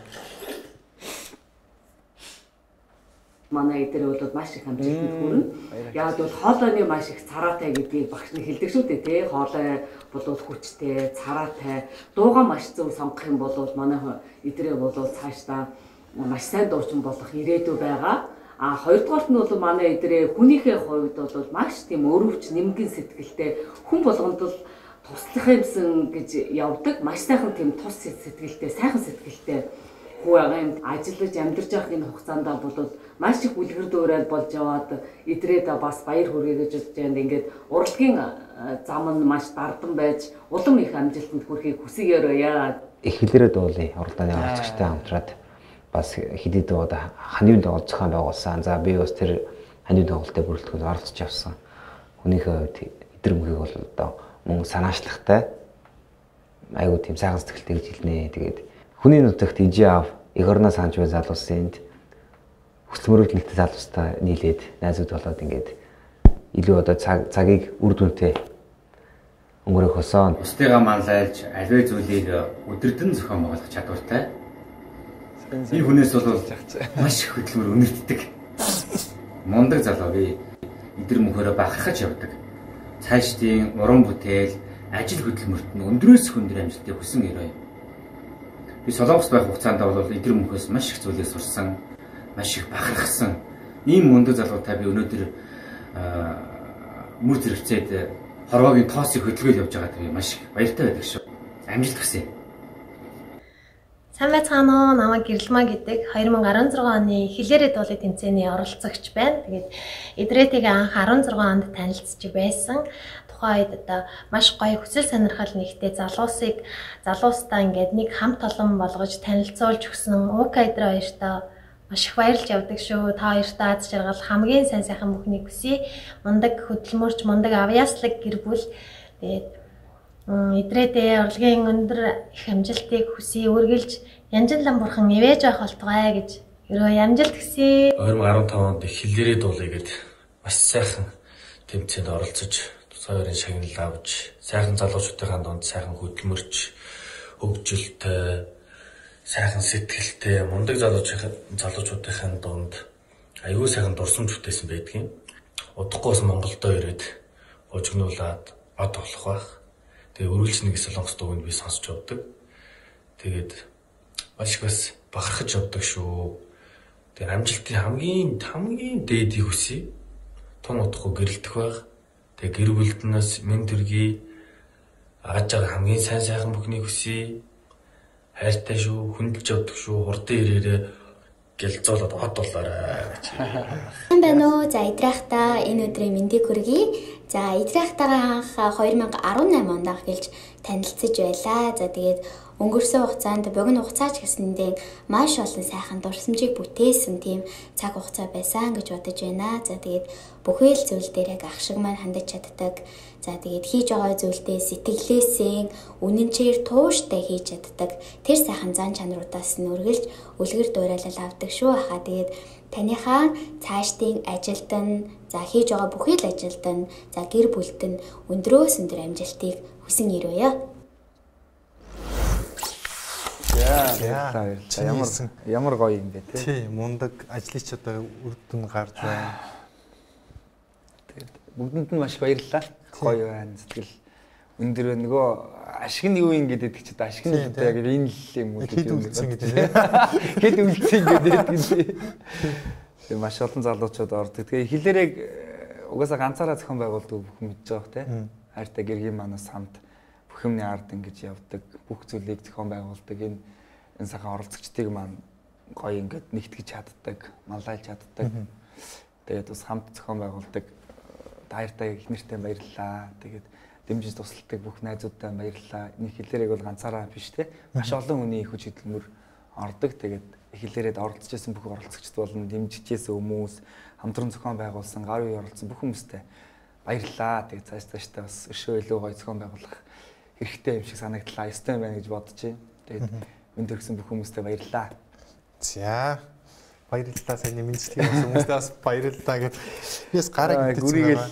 Манай эдгээр бол маш их амжилтанд хүрнэ. Яг бол хоолойны маш их цараатай гэдгийг багш нь хэлдэг шүү дээ тий. Хоолой болоод хүчтэй, цараатай, дуугаа маш зөв сонгох юм бол манай эдгээр бол цаашдаа маш сайн дуучин болох ирээдүй байгаа. А хоёрдугаарт нь бол манай эдгээр хүнийхээ хувьд бол маш тийм өрөвч нэмгэн сэтгэлтэй хүн болгонд л туслах юмсан гэж явдаг. Маш сайхан тийм тус сэтгэлтэй, сайхан сэтгэлтэй хүү байгаа юм. Ажиллаж амьдарч явах энэ хугацаанд бол маш их үлгэр дуурайл болж яваад эдрээд бас баяр хүргэе гэж бодож байна. Ингээд урлагийн зам нь маш дардан байж улам их амжилтанд хүрэхийг хүсье. Их хэлээрээ дуулъя. Уралдааны оролцогчтой хамтраад бас хэдийд одоо хандивын тоглолт зохион байгуулсан. За би бас тэр хандивын тоглолтод бүрэлдэхүүн оролцож явсан. Хүнийхээ хувьд эдэр мөхийг бол одоо мөн санаачлагтай айгуу тийм сайхан сэтгэлтэй гэж хэлнэ. Тэгээд хүний нутагт ижаав эх орноос ханж буй залуусынд хүсэл мөрөөдөл нэгтэй залуустай нийлээд найзууд болоод ингээд илүү одоо цагийг үр дүнтэй өнгөрөх өсөн. Бусдыгаа манлайлж аливаа зүйлийг өдөрдөн зохион байгуулах чадвартай. Энэ хүнээс бол маш их хөдөлмөр үнэртдэг. Мундаг залуу би эдэр мөхөөрөө бахархаж явдаг. Цаашдын уран бүтээл, ажил хөдөлмөрт нь өндрөөс өндөр амжилтыг хүсэн гэрээ. Би Солонгос байх хугацаанд бол эдэр мөхөөс маш их зүйлийг сурсан, маш их бахархсан. Ийм мундаг залуутай би өнөөдөр мөр зэрэгцээд хорвоогийн тоосыг хөдөлгөөл явж байгаа тийм маш их баяртай байдаг шүү. Амжилт хүсье. Сайн байцгаана уу? Намайг Гэрлмаа гэдэг 2016 оны хилээрээ дуулын тэмцээний оролцогч байна. Тэгээд эдрэтийг анх 16 онд танилцж байсан. Тухайн үед одоо маш гоё хүсэл сонирхол нэгтэй залуустаа ингээд нэг хамт олон болгож танилцуулж өгсөн УК эдрэ хоёртоо маш их баярлж явдаг шүү. Та хоёртаа аз жаргал хамгийн сайн сайхан бүхнийг хүсье. Мундаг хөдөлмөрч, мундаг авьяаслаг гэр бүл. Тэгээд эдрээдээ урлагийн өндөр их амжилтыг хүсье. Үргэлж янжинлан бурхан ивэж байх болтугай гэж ерөө амжилт хүсье. 2015 онд хилээрээ дуулыгээд маш сайхан тэмцээнд оролцож, тусгай хоёрын шагнал авч, сайхан залуучуудын донд сайхан хөдөлмөрч, хөгжилтэй, сайхан сэтгэлтэй, мундаг залуучуудын донд аюул сайхан дурсамж бүтээсэн байдгийн. Удахгүй Монголдо ирээд божигнуулаад од болох байх. Тэгээ өргөлж нэг Солонгос дууг би сонсч явдаг. Тэгээд маш их бас бахархаж явдаг шүү. Тэгээ амжилтын хамгийн дээдийг хүсье. Тун удахгүй гэрэлтэх байх. Тэгээ гэр бүлтнээс мен төргий ааж байгаа хамгийн сайн сайхан бүхнийг хүсье. Хайртай шүү, хүндэлж явдаг шүү. Хурдан ирээрээ гэлзуулаад од болоорой гэж. Сайн байна уу? За эдрахта энэ өдрийн мэндийг хүргэе. За эдрахтагаа анх 2018 онд гэлж танилцж байлаа. За тэгээд өнгөрсөн хугацаанд богино хугацаач гэсэндээ маш олон сайхан дурсамжийг бүтээсэн тийм цаг хугацаа байсан гэж бодож байна. За тэгээд бүхэл зүйл дээр яг ах шиг маань хандаж чаддаг. За тэгээд хийж байгаа зүйлдээ сэтгэлээсээ үнэнчээр тууштай хийж чаддаг. Тэр сайхан зан чанаруудаас нь үргэлж үлгэр дуурайлал авдаг шүү хаа. Тэгээд таныхаа цаашдын ажилд нь за хийж байгаа бүхэл ажилд нь за гэр бүлд нь өндрөөс өндөр амжилтыг хүсэн ирвэе. Ямар гоё юм бэ тий. Мундаг ажлыч одоо үр дүн гарч байна. Тэгээд бүгдэнд нь маш баярлалаа. Гоё байна сэтгэл. Өндөр нөгөө ашиг нь юу юм гэдэг чи одоо ашиг нь одоо яг энэ л юм уу хэд үлдсэн гэдэг. Хэд үлдсэн гэдэг тийм. Тэгээд маш олон залуучууд ордог. Тэгээ хилээрэг угаасаа ганцаараа зохион байгуулдаг бүхэн мэдж байгаа бох тийм. Хайртай гэргийн манаас хамт бүх юмны ард ингэж явдаг. Бүх зүйлийг зохион байгуулдаг. Энэ сайхан оролцогчдыг маань гоё ингээд нэгтгэж чаддаг, манлайлж чаддаг. Тэгээд бас хамт зохион байгуулдаг. Хайртай их нэртэй баярлалаа. Тэгээд дэмжиж тусалдаг бүх найзуудтай баярлалаа. Энэ хилээрэг бол ганцаараа биш те. Маш олон хүний их хүч хөдөлмөр ордог. Тэгээд хилээрээд оролцож байсан бүх оролцогчд болон дэмжижсэн хүмүүс, хамтран зохион байгуулсан, гар үе оролцсон бүх хүмүүстээ баярлалаа. Тэгээд цаашдаа бас өшөө илүү гоё зохион байгуулах хэрэгтэй юм шиг санагдлаа. Ёстой байна гэж бодчихъя. Тэгээд минь төрсэн бүх хүмүүстээ баярлалаа. За баярлалаа сайн мэдчилгээ болсон хүмүүстээ бас баярлалаа гэж бис гараг гүрийгэл.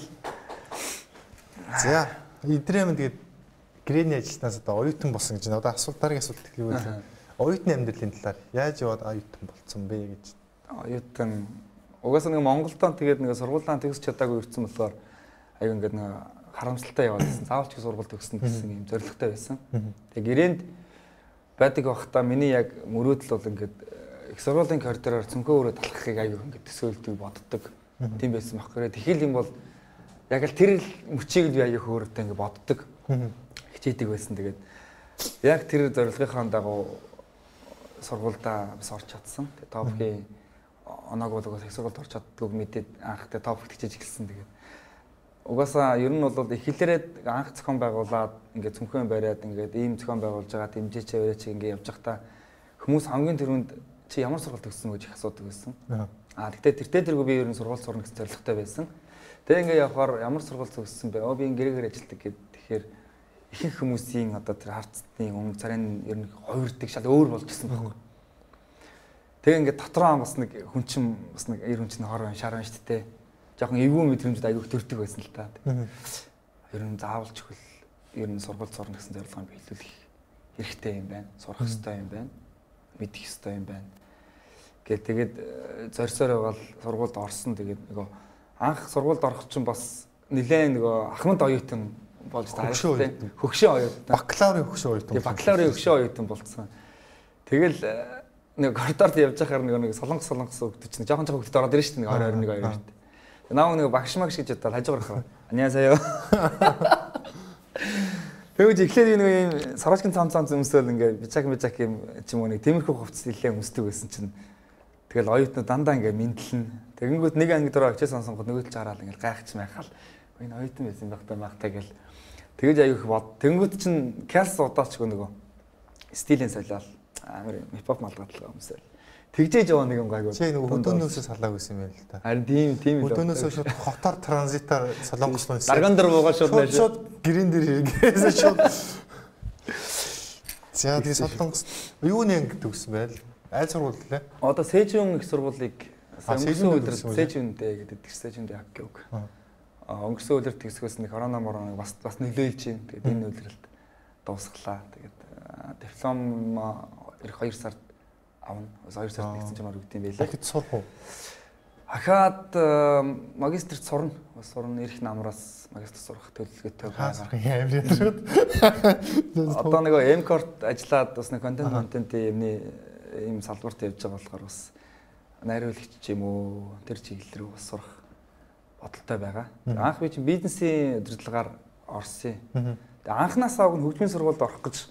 За эдрэмэн тэгээд грэний ажилтнаас одоо оюутан болсон гэж байна. Одоо дараагийн асуулт хэлвэл оюутны амьдралын талаар яаж яваад оюутан болсон бэ гэж. Оюутан угаасаа нэг Монголдоо тэгээд нэг сургуулиан төгсч чадаагүй ирсэн болохоор аяг ингээд нэг харамсалтай яваад байсан. Заавал ч сургууль төгснө гэсэн юм зорилготой байсан. Тэгээд гэрээнд байдаг байхдаа миний яг мөрөөдөл бол ингээд их сургуулийн коридороор цөнхөө өрөө талхахыг аяг ингээд төсөөлдөг боддог. Тийм байсан байхгүй. Тэгэхэл юм бол яг л тэр мөчийг л би аяг хөөртэй ингээд боддог. Хичээдэг байсан. Тэгээд яг тэр зорилгынхаа дагуу сургуульдаа бас орч чадсан. Тэгээд топгийн оноог бол их сургуульд орч чаддгүйг мэдээд анх тэ топ хичээж эхэлсэн. Тэгээд угаасаа ер нь бол их хэлээрээд анх зохион байгуулад ингээд цөмхөн бариад ингээд ийм зохион байгуулж байгаа дэмжээч яваач ингээд явж байхдаа хүмүүс хамгийн түрүүнд чи ямар сургууль төгссөн гэж их асуудаг байсан. Тэгтээ тэргүй би ер нь сургууль сурна гэсэн зорилготой байсан. Тэгээ ингээ явахаар ямар сургууль төгссөн бэ? Би гэрээгээр ажилладаг гэд тэгэхээр ихэнх хүмүүсийн одоо тэр харцны өмнө царын ер нь хувирдаг шал өөр болж гисэн байхгүй. Тэгээ ингээ дотроо бас нэг хүн чинь бас нэг эр хүн чинь хорон шаран шүү дээ. Жохон эвгүй мэдрэмжүүд аягүй төрдөг байсан л та. Ер нь заавалч хөл ер нь сургууль сурна гэсэн зорилгоо биелүүлэх хэрэгтэй юм байна. Сурах хэрэгтэй юм байна. Мэдэх хэрэгтэй юм байна. Тэгээд зорьсоор байгаад сургуульд орсон. Тэгээд нөгөө анх сургуульд орох чинь бас нэлээд нөгөө ахмад оюутан болж таарсан тийм. Хөгшин оюутан. Бакалаврын хөгшин оюутан. Тийм бакалаврын хөгшин оюутан болцсон. Тэгэл нэг коридорд явж байхаар нэг солонгос өгдөж чинь жоохон хөвгөлд ороод ирж шүү дээ 2021 2-т. Наа нэг багш маг шиг жидэл хажуугаар хаа. Аньяасаа. Тэгвэл эхлээд нэг юм сарочгийн цам өмсөөл ингээ бичаг юм ч юм уу нэг тиймэрхүү хувцас нэлээд өмсдөг байсан чинь тэгэл оюутнууд дандаа ингээ мэдлэн. Тэгэнгүүт нэг анги дөрөв очиж сонсонгод нөгөө л чараад ингээ гайхаж майхал. Энэ оюутан байсан багтаа гэл. Тэгэж аюух бод. Тэнгүүт чинь калс удаач нөгөө стилийн солиол амар хипхоп малгадлаа өмсөөл. Тэгжээж яваа нэг юм гайгүй. Чи нэг өдөөнөөсөө салааг байсан юм байна л да. Харин тийм л. Өдөөнөөсөө шууд хотоор транзитаар солонгос руу байсан. Дарган дээр буугаа шууд байж. Шууд гэрэн дээр хэрэгээс шууд. За тийм солонгос юуны анги төгсөн байл? Аль сургууль лээ? Одоо Сэжүн их сургуулийг өнгөрсөн өдөр Сэжүндээ гэдэг Сэжүндээ яг гэв. Өнгөрсөн өдөр тэгсгээс нэг корона мороо бас нөлөөлж байна. Тэгээд энэ үйлрэлд дуусглаа. Тэгээд диплом 2 сард авна. 2 сард нэгсэн чамаар өгд юм байлаа. Дахид сурах уу? Ахаад магистрт сурна. Сурна ирэх намраас магистр сурах төлөвлөгөөтэй байна. Одоо нэг M-корт ажиллаад бас нэг контент ийм салбарт явж байгаа болохоор бас найруулагч ч юм уу тэр чиглэл рүү бас сурах бодолтой байгаа. Анх би чинь бизнесийн удирдлагаар орсон. Тэгээ анхнаасаа уг нь хөгжмийн сургуульд орох гэж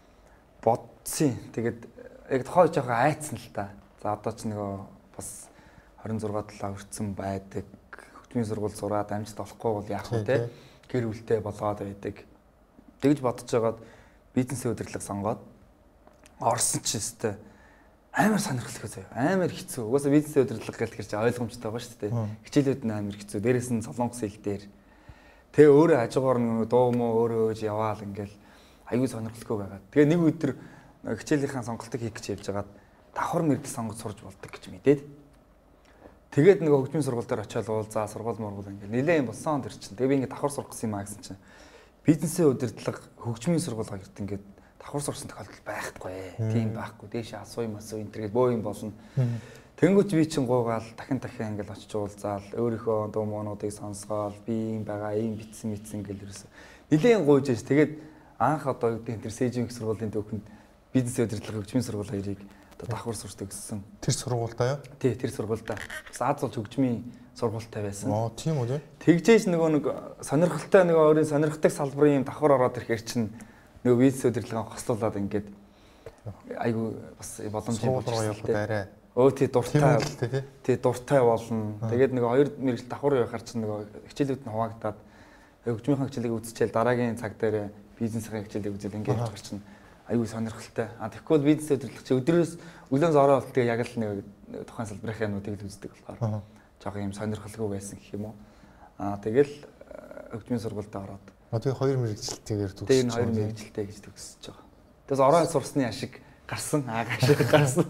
бодсон. Тэгээд яг тохиолж жоохон айцсан л та. За одоо ч нөгөө бас 26 7 хүрсэн байдаг. Хөгжмийн сургууль сураад амжилт олохгүй бол яах вэ те? Гэр бүлтэй болгоод байдаг. Тэгж бодож байгаад бизнесийн удирдлага сонгоод орсон ч өстэй амар сонирхолтой заяа. Амар хэцүү. Угаасаа бизнесийн удирдлага гэх чинь ойлгомжтой байгаа шүү дээ. Хичээлүүд нь амар хэцүү. Дээрээс нь солонгос хэл дээр. Тэгээ өөрөө хажуугаар нь дуу муу өөрөө өөж яваал ингээл аюу сонирхолтой байгаа. Тэгээ нэг өдөр хичээлийнхаа сонголтыг хийх гэж явж байгаад давхар мэрэгэл сонгож сурж болдог гэж мэдээд. Тэгээд нөгөө хөгжмийн сургууль дээр очиад уулзаа сургууль мургуул ингээл нэлээд болсон тэр чинь. Тэгээ би ингээд давхар сурах гэсэн юм аа гэсэн чинь бизнесийн удирдлага хөгжмийн сургууль хоёрт ингээд давхар сурсан тохиолдол байхгүй. Тийм байхгүй. Дээшээ асуу юм энэ төргээд бөө юм болно. Тэнгүүч би чинь гуугаал дахин ингээд очиж уулзаал өөрийнхөө дуу моонуудыг сонсгоол би юм байгаа ийм битсэн ингээл ерөөсө нэлээд гуйж ээж тэгээд анх одоо юу гэдэг тэр Сэжүн их сургуулийн төвхөнд бизнесийн удирдлага хөгжмийн сургууль хоёрыг одоо давхар сурчдаг гэсэн. Тэр сургуультай юу? Тий, тэр сургуультай. Бас Аз улс хөгжмийн сургуультай байсан. Тийм үү? Тэгжээж нөгөө нэг сонирхолтой нөгөө өөрийн сонирхдаг салбарын юм давхар ороод ирэхээр чинь нөгөө бизнес удирдлагын хослуулаад ингээд айгу бас боломжтой болж байна. Тий дуртай. Тий дуртай болно. Тэгээд нөгөө хоёр мэрэгэл давхар явахаар чинь нөгөө хичээлүүд нь хуваагдаад хөгжмийн хичээлийг үзчихэл дараагийн цаг дээр бизнесийн хичээлийг үзэл ингээд явж чинь аюу сонирхолтой. Тэгэхгүй бизнес удирдлага чи өдрөөс өглөөс ороо болтыг яг л нэг тухайн салбарын юмнуудыг л үздэг болохоор жоохон юм сонирхолгүй байсан гэх юм уу. Тэгэл хөгжмийн сургуультай ороод. Тэгээ 2 мэрэгжилтэйгээр төгсөж. Тэгээ 2 мэрэгжилтэй гэж төгсөж байгаа. Тэгээс ороо сурсны ашиг гарсан. Ашиг гарсан.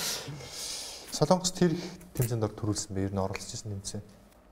Солонгос тэр тэмцээнд төрүүлсэн бэ? Ер нь оролцож ирсэн тэмцээн.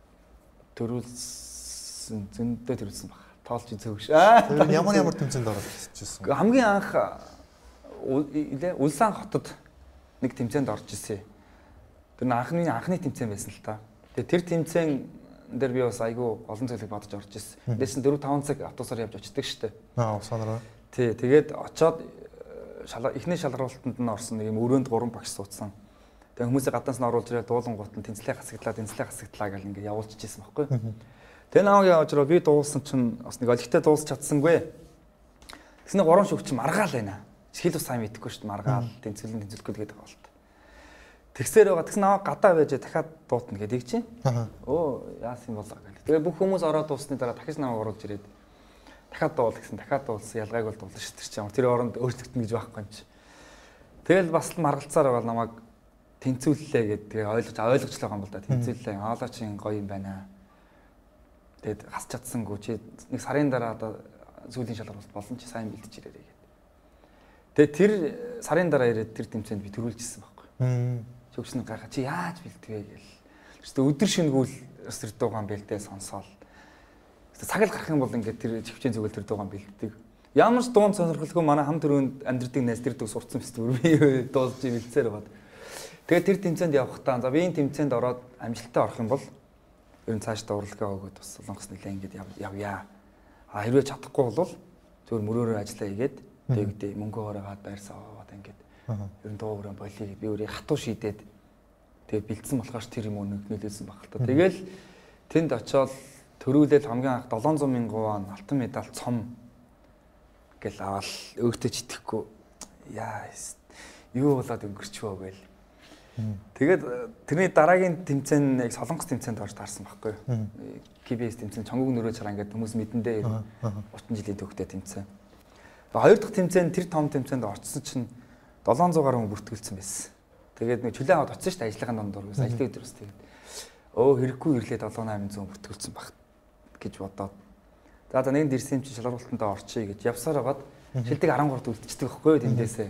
Төрүүлсэн зөндөө төрүүлсэн баг. Тоолч зөөгш. Ямар тэмцээнд оролцож ирсэн? Хамгийн анх Улаан хотод нэг тэмцээнд орж ирсэн. Тэр анхны тэмцээн байсан л та. Тэгээ тэр тэмцээн дээр би бас айгүй олон зүйлийг бодож орж ирсэн. Дээсэн 4-5 цаг автобусаар явж очдөг штэ. Санаараа. Тий, тэгээд очоод эхний шалралтанд нь орсон нэг юм өрөөнд 3 багш суудсан. Тэгээ хүмүүсийг гаднаас нь оруулж ирээд дуулангууд нь тэнцлээ хасагдлаа гэл ингээд явуулж ирсэн байхгүй. Тэгээ наваг явж ирээ би дуулсан чинь бас нэг олигтой дуулж чадсангүй. Тэснэ 3 шүгч маргаал байна. Хэл ус сайн мэдэхгүй шүү дээ маргаал тэнцвэлгүй гэдэг болт. Тэгсээр байгаа тэгс наваг гадаа байж дахиад дуутна гэдэг чинь. Оо яасан болоо гэл. Тэгээ бүх хүмүүс ороод дуусны дараа дахиж наваг оруулж ирээд дахиад дуул гэсэн дахиад дуулсан ялгааг бол дуулсан шүү дээ. Тэр оронд өөрчлөгдөн гэж байхгүй юм чи. Тэгэл бас л маргалцаар байгаа намайг тэнцүүллээ гэдэг ойлгочлаа юм бол да. Тэнцүүллээ. Хоолой чинь гоё юм байна. Тэгээд хас чадсангүй чи нэг сарын дараа одоо сүүлийн шалгар болсон чи сайн бэлдэж ирээрэй гэдэг. Тэгээд тэр сарын дараа ирээд тэр тэмцээнд би төрүүлжсэн байхгүй. Чөгчний гайхаа чи яаж бэлдвэ гэл. Өөртөө өдөр шингүүл тэр дуугаан бэлдээ сонсоол. Цаг л гарах юм бол ингээд тэр чивчийн зүгэл тэр дуугаан бэлддэг. Ямар ч дуун сонирхолгүй манай хам төрөнд амьдрдаг найз тэр дуу сурцсан мэт би дуулж бэлдсээр байгаад. Тэгээд тэр тэмцээнд явахдаа за би энэ тэмцээнд ороод амжилттай орох юм бол ер нь цаашдаа уралгаа өгөөд бас Солонгос нэлээ ингээд явъя. А хэрвээ чадахгүй бол зөвхөн мөрөөрөө ажиллаа хийгээд тэгээд мөнгө ороод байрсаа аваад ингээд ер нь дуу өрөө болиё гэд би өөрөө хатуу шийдээд тэгээд бэлдсэн болохоор тэр юм өнөг нөлөөсөн баг л та. Тэгэл тэнд очиод төрүүлэл хамгийн анх 700 мянган вон алтан медаль цом гэл аваад өөртөө ч итгэхгүй яа юу болоод өнгөрчвөө гээл. Тэгээд тэрний дараагийн тэмцээн яг Солонгос тэмцээнд орж таарсан байхгүй юу. KBS тэмцээн чонгог нөрөө чараа ингээд хүмүүс мэдэндээ 30 жилийн төвхтэй тэмцээн. Хоёр дахь тэмцээн тэр том тэмцээнд орцсон чинь 700 гаруй хүн бүртгүүлсэн байсан. Тэгээд нэг чөлөө аваад очсон шүү дээ ажлынхаа дундуур гэсэн ажлын өдрөөс тэгээд хэрэггүй ирлээ 7800 бүртгүүлсэн баг гэж бодоод. За нэгэн дэрсэн чинь шалгуултандаа орчъя гэж явсаар хагаад шилдэг 13-т үлдчихдэг байхгүй юу тэндээсээ.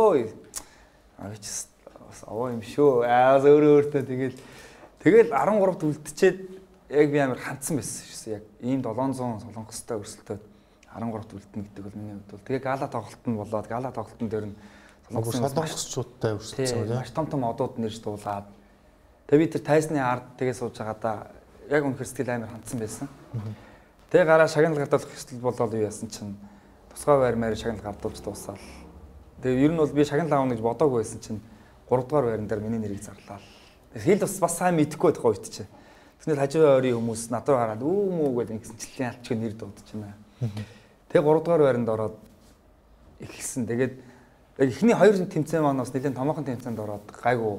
Авич аваа юм шүү. Өөртөө тэгэл 13-т үлдчихэд яг би амар хандсан байсан шээ. Яг ийм 700 солонгостой өрсөлдөөд 13-т үлдэнэ гэдэг бол миний хувьд бол тэгээ гала тоглолт нь болоод гала тоглолтын дээр нь солонгосчуудтай өрсөлдсөн тийм. Маш том одууд нэрж дуулаад тэгээ би тэр тайсны ард тэгээ сууж байгаадаа яг үнэхээр сэтгэл амар хандсан байсан. Тэгээ гараа шагнал гардуулах хэсэл болоод юу яасан чинь тусгай байр маяр шагнал гардуулж дуусаал. Тэгээ ер нь бол би шагнал аавна гэж бодоагүй байсан чинь 3 дугаар байран дээр миний нэрийг зарлаа. Хэл бас сайн мэдэхгүй байх үед чинь. Тэгснээр хажуу ойрын хүмүүс надад хараад мүү гэдэг ингэсэн жилийн алчгүй нэр дуудаж байна. Тэгээ 3 дугаар байранд ороод эхэлсэн. Тэгээд яг эхний 2 тэмцээн маань бас нэлээд томоохон тэмцээнд ороод гайгүй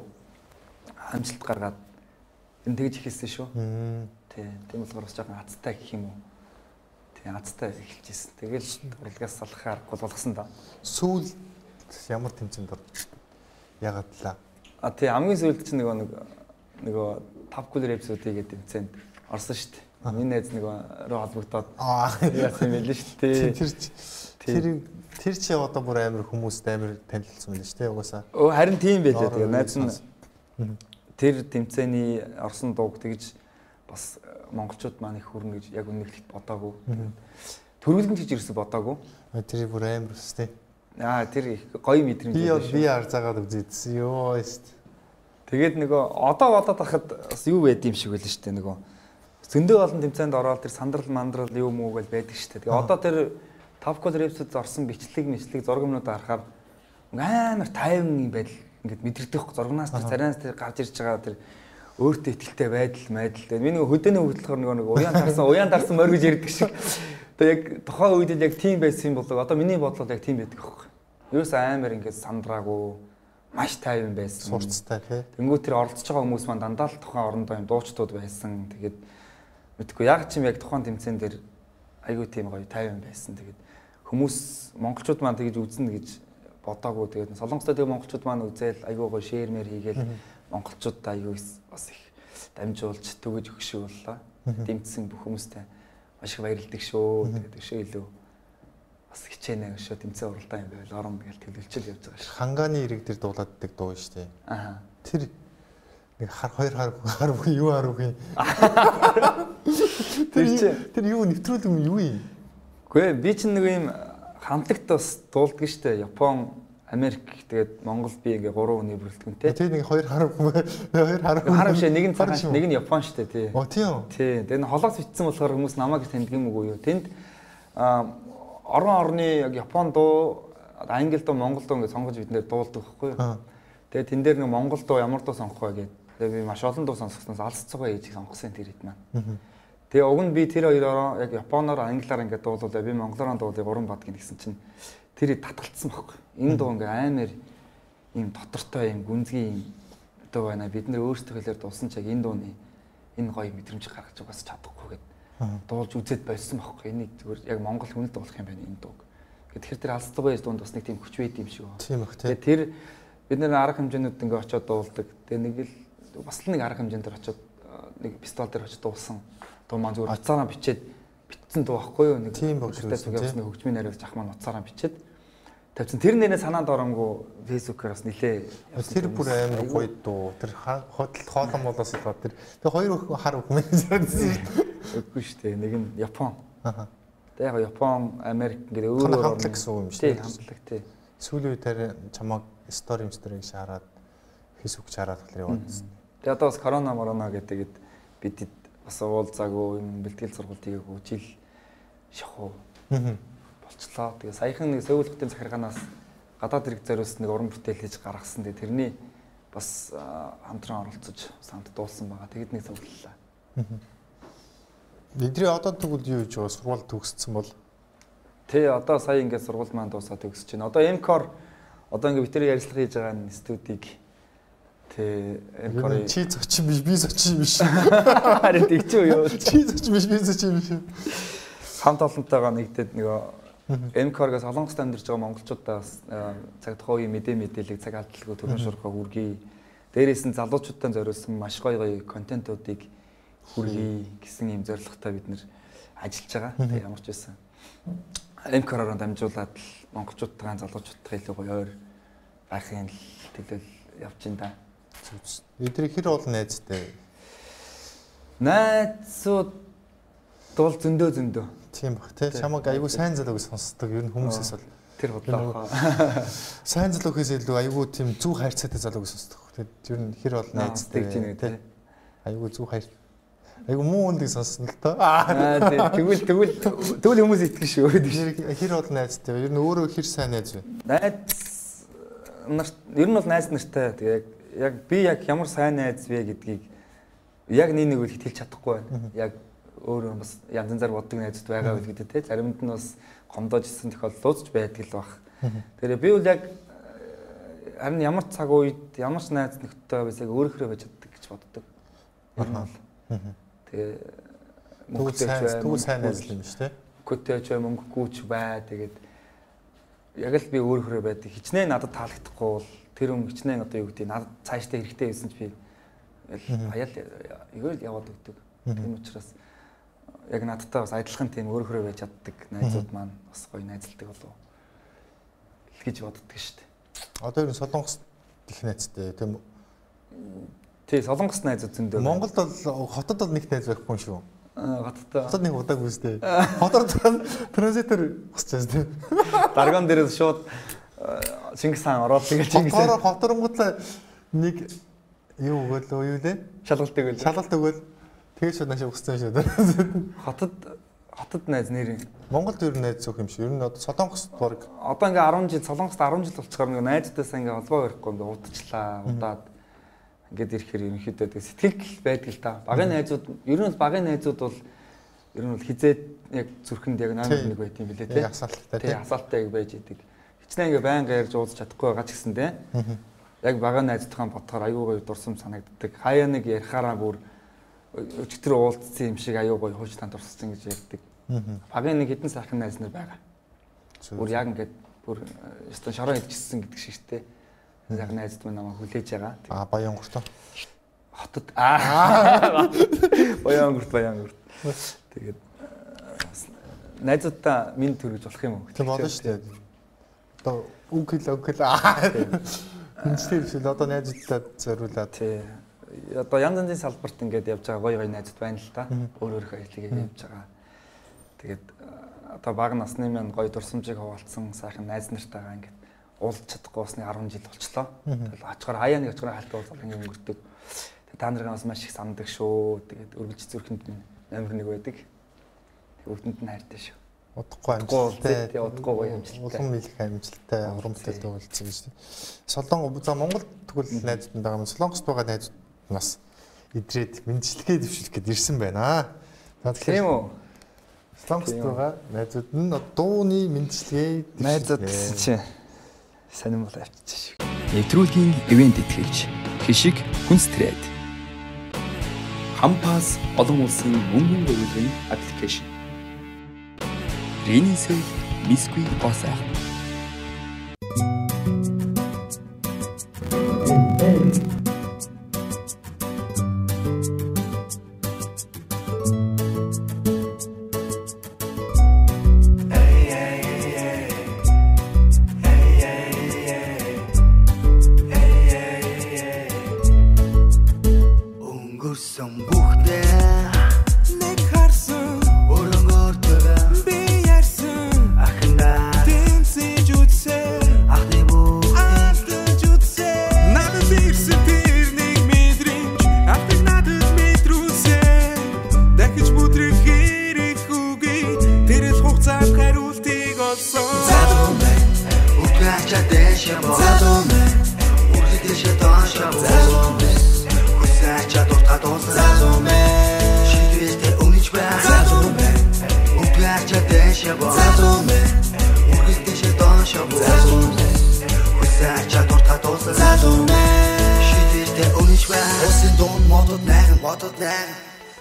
амжилт гаргаад энэ тэгж эхэлсэн шүү. Тийм болохоор бас жоохон азтай гэх юм уу. Тийм азтай эхэлжсэн. Тэгэл уралгаас салахаар болгосон да. Сүүл ямар тэмцээнд ягаад лаа. Тийм хамгийн сүүлд чинь нөгөө 5 кулер эпизодыг гэдэг тэмцээнд орсон шүү дээ. Миний найз руу холбогдоод яасан юм л шүү дээ. Тэр чи одоо бүр амар хүмүүст амар танилцсан байна шүү дээ угаасаа. Харин тийм байлээ. Тэгээ найз нь тэр тэмцээний орсон дууг тэгж бас монголчууд маань их хүрнэ гэж яг үнэхээр бодоагүй. Төрүүлгэн гэж ирсэн бодоагүй. Тэр бүр амар өстэй. Тэр их гоё мэдрэмж байна шүү. Би арзаагаад үзээдсэн ёо шүү. Тэгээд нөгөө одоо бодоод байхад бас юу байд юм шиг байл шүү дээ нөгөө. Зөндөө олон тэмцээнд ороод тэр сандрал мандрал юу мүү гэл байдаг шүү дээ. Тэгээ одоо тэр 5 кулер эпизод орсон бичлэг зураг юмнууд харахаар амар тайван юм байдал ингээд мэдэрдэх зургнаас тэр царайнаас тэр гарч ирж байгаа тэр өөртөө ихтэй байдал майдал. Тэгээд миний хөдөөний хөдөлгөөр нөгөө уян дарсан морь гэж ярьдаг шиг. Тэгээд яг тухайн үед л яг тийм байсан юм болоо. Одоо миний бодлол яг тийм байдаг аахгүй. Юус амар ингээд сандраагүй маш тайван байсан. Сурцтай тий. Тэнгүү тэр оролцож байгаа хүмүүс маань дандаа л тухайн орондоо юм дуучдууд байсан. Тэгээд мэдгүй яг чим яг тухайн тэмцээн дээр айгүй тийм гоё тайван байсан. Тэгээд хүмүүс монголчууд маань тэгж үзнэ гэж бодоагүй. Тэгээд солонгостой тэгээ монголчууд маань үзэл айгүй гоё шеэрмэр хийгээл монголчуудаа айгүй бас их дамжуулж төгөж өгшөөллөө. Дэмжсэн бүх хүмүүстэй маш их баярлдаг шүү. Тэгээд өшөө илүү бас хичээнэ өшөө тэмцээн уралдаан юм байвал орон гэж төлөвлөж явж байгаа шүү. Хангааны ирэг дээр дуулаад байдаг дуу шүү дээ. Тэр нэг хоёр хар юу харуугүй. Тэр юу нэвтрүүлэг юм юу юм? Гэхдээ би чинь нэг юм хамтлагт бас дуулдаг шүү дээ. Япон, Америк тэгээд Монгол би ингээ 3 хүний бүрэлдэхүүнтэй. Тэгээ нэг хоёр харахгүй. Харам шээ нэг нь цагаан, нэг нь Япон шүү дээ тий. Тийм. Тий. Тэгээд холоос бичсэн болохоор хүмүүс намайг таньдаг юм уу юу? Тэнд орны яг Япон дуу, англи дуу, монгол дуу ингээ сонгож биднээр дуулдаг байхгүй юу? Тэгээд тэн дээр нэг монгол дуу ямар дуу сонгох вэ гэдэг. Тэгээд би маш олон дуу сонсгосноос алсцгаа ээжийг сонгосон тэр хэд маань. Тэгээ уг нь би тэр хоёроо яг японоор англиар ингээ дуулуулаа би монголоор дуулыг 3 бад гэсэн чинь тэр татгалцсан байхгүй. Энэ дуу ингээ амар ийм дотортой ийм гүнзгий ийм дуу байна. Бид нэр өөрсдөө хэлээр дуусан ч яг энэ дууны энэ гоё мэдрэмж гаргаж угаас чадахгүй гэд дуулж үзээд байсан байхгүй. Энийг зүгээр яг монгол хүнд дуулах юм байна энэ дууг. Тэгэхээр тэр алсцгаа ээж дуунд бас нэг тийм хүч байд юм шиг байна. Тийм их тэгээ тэр бид нэр арга хэмжээнүүд ингээ очиод дуулдаг. Тэгээ нэг л бас л нэг арга хэмжээнд дээр очиод нэг фестивал дээр очиод дуулсан. Дуу маань зүгээр уцаараа бичээд битсэн дуу байхгүй юу? Нэг тийм явсан хөгжмийн нариас жах маань уцаараа бичээд тавьсан. Тэр нэрээ санаанд оромгүй фэйсбүүкээр бас нилээ. Тэр бүр амар гоё дуу. Тэр хоолон болоос л тэр хоёр хар хүмүүс үгүй шүү дээ. Нэг нь Япон. Тэгээ яг Япон, Америк гэдэг өөр өөр хамтлаг гэсэн үг юм шүү дээ. Хамтлаг тий. Сүүлийн үеэр чамаг стори шаарад фэйсбүүк шаарад болохоор яваад. Тэгээ одоо бас корона гэдэг бид бас уулзаагүй юм бэлтгэл сургалт хийгээгүй жил шахуу болчлоо. Тэгээ саяхан нэг Сөүл хотын захиргаанаас гадаад ирэх зориулсан нэг уран бүтээл хийж гаргасан. Тэгээ тэрний бас хамтран оролцож самт дуулсан байгаа. Тэгэд нэг цуглаллаа. Бидний одоо тэгвэл юу гэж байгаа сургууль төгссөн бол тий одоо сая ингээд сургууль маань дуусаад төгсөж байна. Одоо Мкор одоо ингээд бид тэр ярилцлага хийж байгаа студийг тий Мкор чи зочин биш би зочин биш. Харин тэгчих юу? Чи зочин биш би зочин биш. Хамт олонтойгоо нэгдээд нөгөө Мкоргоос Солонгост амьдарч байгаа монголчуудаас цаг тухайн үеийн мэдээллийг цаг алдалгүй төрөн шуурхаа хүргэе. Дээрээс нь залуучуудаа зориулсан маш гоё контентуудыг хүргэе гэсэн юм зорилготой бид нэр ажиллаж байгаа. Тэгээ ямар ч байсан Мкороор дамжуулаад л монголчуудтайгаа залуучуудтай илүү гоё ойр байхын л төлөөл явж ин да. Эдгээр хэр олон найзтай? Найзууд дул зөндөө. Тийм баг тий. Чамаг айгүй сайн залууг сонсдог. Ер нь хүмүүсээс бол тэр бодлоо. Сайн залуухээс илүү айгүй тийм зүг хайрцаатай залууг сонсдог. Тэгээд ер нь хэр олон найзтай тий. Айгүй зүг хайр. Айгүй муу үндийг сонссон л тоо. Тэгвэл хүмүүс итгэж шүү. Хэр олон найзтай. Ер нь өөрөө хэр сайн найз вэ? Найз нарт ер нь бол найз нартай. Тэгээд яг би яг ямар сайн найз вэ гэдгийг яг нэг үл хэлж чадахгүй байна. Яг өөрөө бас янз янзаар боддог найзууд байгаа үл гэдэг те. Заримд нь бас гомдоожсэн тохиолдол ууцж байдаг л баг. Тэгэхээр би бол яг харин ямар цаг үед ямар ч найз нөхдөд бас яг өөрөөрөө байж чаддаг гэж боддог. Тэгээ мөнгөтэй сайн найз юм шүү дээ. Мөнгөтэй ч мөнгөгүй ч бай. Тэгээд яг л би өөрөөрөө байдаг. Хичнээн надад таалагдахгүй бол тэр хүн хичнээн одоо юу гэдэг надад цаашдаа хэрэгтэй байсан ч би хаяал игээл яваад өгдөг. Тийм учраас яг надтай бас адилхан тийм өөрөөрөө байж чаддаг найзууд маань бас гоё найзалдаг болов гэж боддог шүү дээ. Одоо ер нь Солонгост их найзтай тийм үү? Тий, Солонгос найзууд зөндөө. Монголд бол хотод бол нэг найз байхгүй шүү. Хотод нэг удаагүй үстэй. Хотод транзитор босчихсон тийм. Дарган дээрээс шууд Чингис хаан ороод тэгэл Чингис хаан хоторонгуудлаа нэг юу өгөөлөө юу лээ? Шалгалт өгөөл. Тэгээд шууд наашаа өгсөн шүү дээ. Хотод найз нэр. Монголд ер нь найз зөвх юм шиг. Ер нь одоо Солонгост баг. Одоо ингээ 10 жил Солонгост 10 жил болчихоор ингээ найзтайсаа ингээ холбоо барихгүй ингээ удажлаа. Удаад ингээд ирэхээр ерөнхийдөө тэг сэтгэл байдаг л та. Багын найзууд ер нь багын найзууд бол ер нь хизээд яг зүрхэнд яг номер 1 байт юм билээ тий. Асаалттай. Тий, асаалттай байж идэг. Хичнээн ингээ байнга ярьж уулзах чадахгүй байгаа ч гэсэн тий. Яг багын найзтайхан бодохоор аюу гоё дурсам санагддаг. Хаяа нэг ярихаараа бүр өчтөр уулзсан юм шиг аюу гоё хуучтан дурссан гэж ярьдаг. Багын нэг хэдэн сайхан найз нар байгаа. Бүр яг ингээд бүр өстө шороо идчихсэн гэдэг шиг тий. Яг найзд минь намайг хүлээж байгаа. Баянгорт. Хотод Баянгорт. Тэгээд найзуудаа минь төрөж болох юм уу? Тийм болно шүү дээ. Одоо үг хэл. Үнэхээр л одоо найзуудаа зориулаад тий. Одоо янз янзын салбарт ингээд явж байгаа гоё найзууд байна л та. Өөрөөрөө аялыг явж байгаа. Тэгээд одоо бага насны минь гоё дурсамжийг хуваалцсан сайхан найз нартайгаа ингээд уулзах чадахгүй усны 10 жил болчлоо. Тэгэл очихоор хаяа нэг очихоор хальтаа уулзах юм өнгөрдөг. Тэгээд та нарыгаас маш их сандаг шүү. Тэгээд өргөж зүрхэнд номер 1 байдаг. Өвдөнд нь хайртай шүү. Удахгүй амжилттай. Тэгээд удахгүй гоё амжилттай. Улам их амжилттай уран бүтээлд уулзсан гэж. Солонгос за Монгол тэгвэл найзууд байгаа юм. Солонгост байгаа найзууд нас идрээд мэдлэгээ дэвшүүлэх гээд ирсэн байна. Тийм үү? Солонгост байгаа найзууд нь дууны мэдлэгээ найзууд чинь сонирм бол авчиж шүү. Нэвтрүүлгийн ивент итгэгч Хишиг Хүнстрээд. Хампас олон улсын мөнгөн өгүүлбэрийн аппликейшн. Ринисэл Biscuit Osa.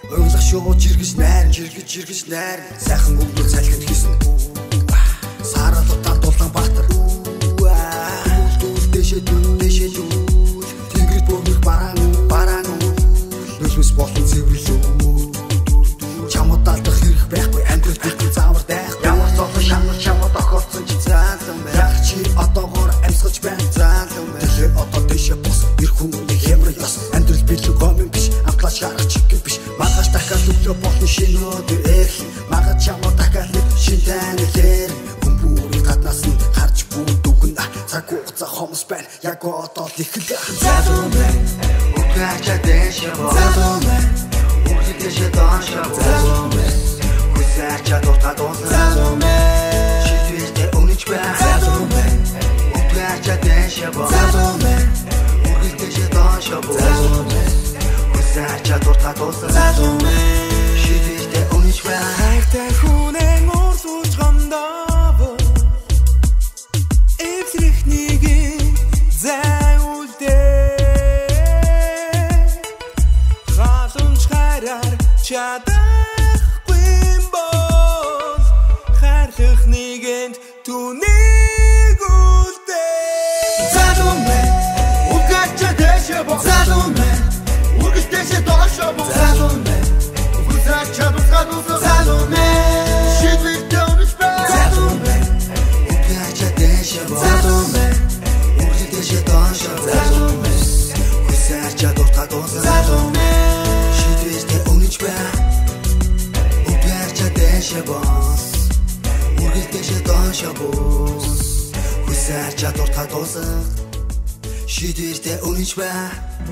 Ойлох шүү жиргэж найр сайхан өвдөл салхинд хийсэн саарал утаа дулаан баатар дэшээ тэнгэр бөмбөг бараан нөлөөс болон цэвэрлүү чамд алдах хэрэг байхгүй амьдрал битгий заавар дайх ямар зовлон шамар тохиолдсон ч заалан байх чи одоогоор амьсгалж байна заалан тэр одоо дэшээ бос ирэх хүмүүний хямрал ёс амьдрал билүү гомын биш анхлаа шарах чиг биш магаш дахиад өглөө болон шинөөдөр эх магад чамд дахиад шинтэн лэр хүмүүний гаднаас нь харж бүдүгэн цаг хугацаа хомс байна яг одоо л их л залуумэ үгача дэшээ залуумэ үгдэшээ доншоо залуумэ хүсача дутадон залуумэ шийдвэртэй өнөж байна залуумэ үгача дэшээ залуумэ үгдэшээ доншоо залуумэ хүсача дутадон залуумэ шийдвэртэй өнөж байна хайртай хүнэн урсууч гомдоо эвсрэхнийг чадахгүй бол хайрлах нэгэнд түүнийг үлдээ залуумэ үгача дэшээ залуумэ үгдэшээ дошоо залуумэ хүсача дутадон залуумэ шийдвэртэй өнөж байна залуумэ үгача дэшээ залуумэ үгдэшээ дошоо залуумэ хүсача дутадон залуумэ Boss, үргэлжлэж доншоо бос хүсэж чадвар татуулсан шийдвэртэй өнөж бай.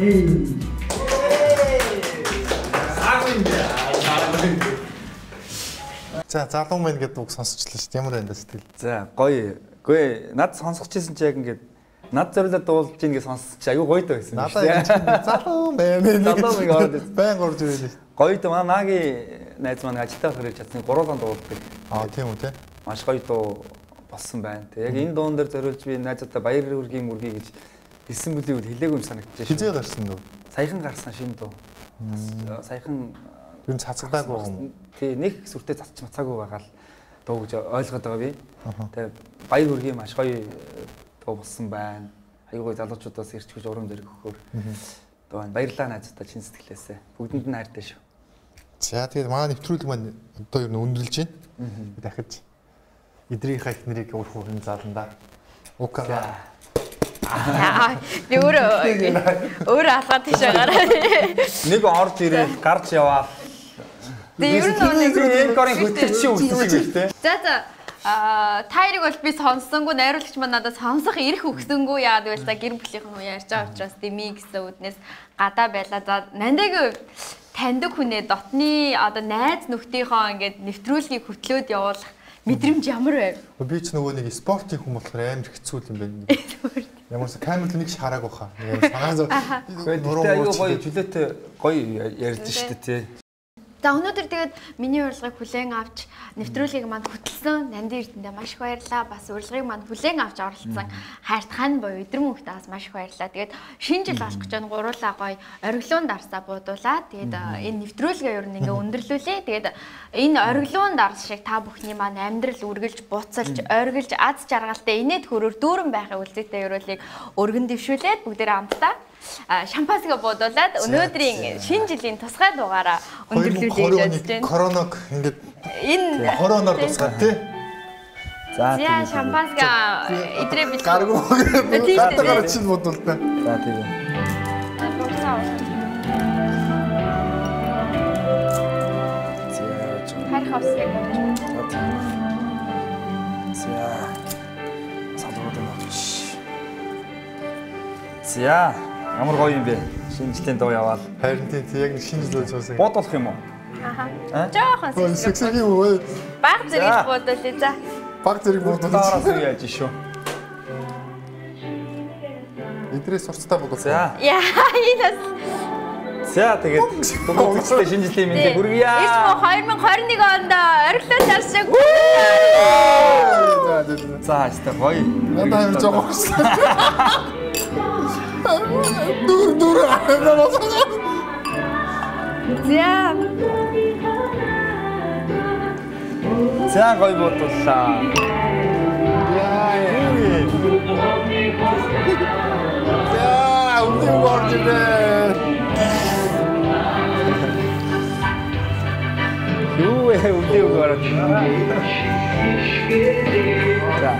За залуумэн гэдэг үг сонсчлаа шүү дээ. Ямар байна сэтгэл? За гоё. Гүй над сонсгочсэн чи яг ингээд над зориулаад дуулж ийн гэж сонсч аюу гоё даа гэсэн. Надаа яг залуумэн байн горж ирээ. Гоё даа магийн найз маань ажилтаа хэрэг чадсан гуруулан дуулдаг. Тийм үү те. Маш гоё дуу болсон байна. Тэг яг энэ дуун дээр зориулж би найзуудаа баяр хүргэе мөргий гэж хэлсэн бүлийг хэлээгүй юм санагдчихэ. Хизээ гарсан дөө. Саяхан гарсан шинэ дуу. Саяхан юу цацагдаагүй юм. Тий нэг сүртэй цацч мацаагүй байгаа л дуу гэж ойлгоод байгаа би. Тэг баяр хүргэе маш гоё дуу болсон байна. Аюу гоё залуучуудаас ирч гэж урам зориг өгөхөөр. Дуу байна. Баярлалаа найзуудаа чин сэтгэлээсээ. Бүгдэнд нь хайртай шүү. За тэгээд манай нэвтрүүлэг маань одоо ер нь өндөрлж байна. Дахиж эдрийнхаа их нэрийг өөрхөн зааландаа. Укага. Би өөрөө алгаад тийшээ гараа. Нэг орж ирээд гарч яваа. Тэгээ ер нь нэг горын хөтлөгч үүсэж байна те. За та хоёрыг бол би сонссонгүй найруулагч маань надад сонсох эрх өгсөнгүй яагаад гэвэл за гэр бүлийнхэн уу ярьж байгаа учраас дими гэсэн үднээс гадаа байлаа. За Нандагийн хувьд таньдаг хүнээ дотны одоо найз нөхдийнхөө ингээд нэвтрүүлгийг хөтлөөд явуулах мэдрэмж ямар байв? Би ч нөгөө нэг спортын хүн болохоор амар хэцүү юм байна. Ямарс камерт нэг хараагүй хаа. Санаа зов. Аюу гоё жилэтэ гоё ярьж штэ тий. За өнөөдөр тэгээд миний урилгыг хүлээн авч нэвтрүүлгийг манд хөтлсөн Нанди Эрдэндээ маш их баярлалаа. Бас урилгыг манд хүлээн авч оролцсон хайрт хан боёо Эдрэмөнхтэй бас маш их баярлалаа. Тэгээд шинэ жил болох гэж байна гуруулаа гоё ориглуун дарсаа буудуулаад тэгээд энэ нэвтрүүлгээ ер нь ингээ өндөрлүүлээ. Тэгээд энэ ориглуун дарс шиг та бүхний маань амьдрал үргэлж буцалж оргилж аз жаргалтай инээд хөрөөр дүүрэн байхын үлцэтэй ерөөлийг өргөн дэвшүүлээд бүгдээрээ хамтдаа шампансгаа буудуулаад өнөөдрийн шинэ жилийн тусгай дугаараа өндөрлүүлээ гэж байна. Короног ингээд энэ короноор тусгай тий. За тийм шампанска идрээ бит. Гаргуу. Гадаагаар чинь буудуултаа. За тийм. Харих авсыг болж. За. Салуудаа авч. За. Ямар гоё юм бэ? Шинэ жилийн дуу яваал. Харин тийм яг шинэ жил зөөсэй. Бодох юм уу? Аха. Жоохон сексигийн үү? Баг зэрэг бодуулъя за. Баг зэрэг бодуулъя. Таараас яаж шүү. Эдрээс сурцтай бодуулъя. За. Яа, энэ За тэгээд бүгдээ шинэ жилийн мэндийг хүргье. Эч mo 2021 онд ориглоо таршиг. За, хэвээ гоё. Надад явж байгаа юм. Дур За. За гоё бодууллаа. За үгүй орж ирээ. Юу ээ үгүй орж ирээ. За.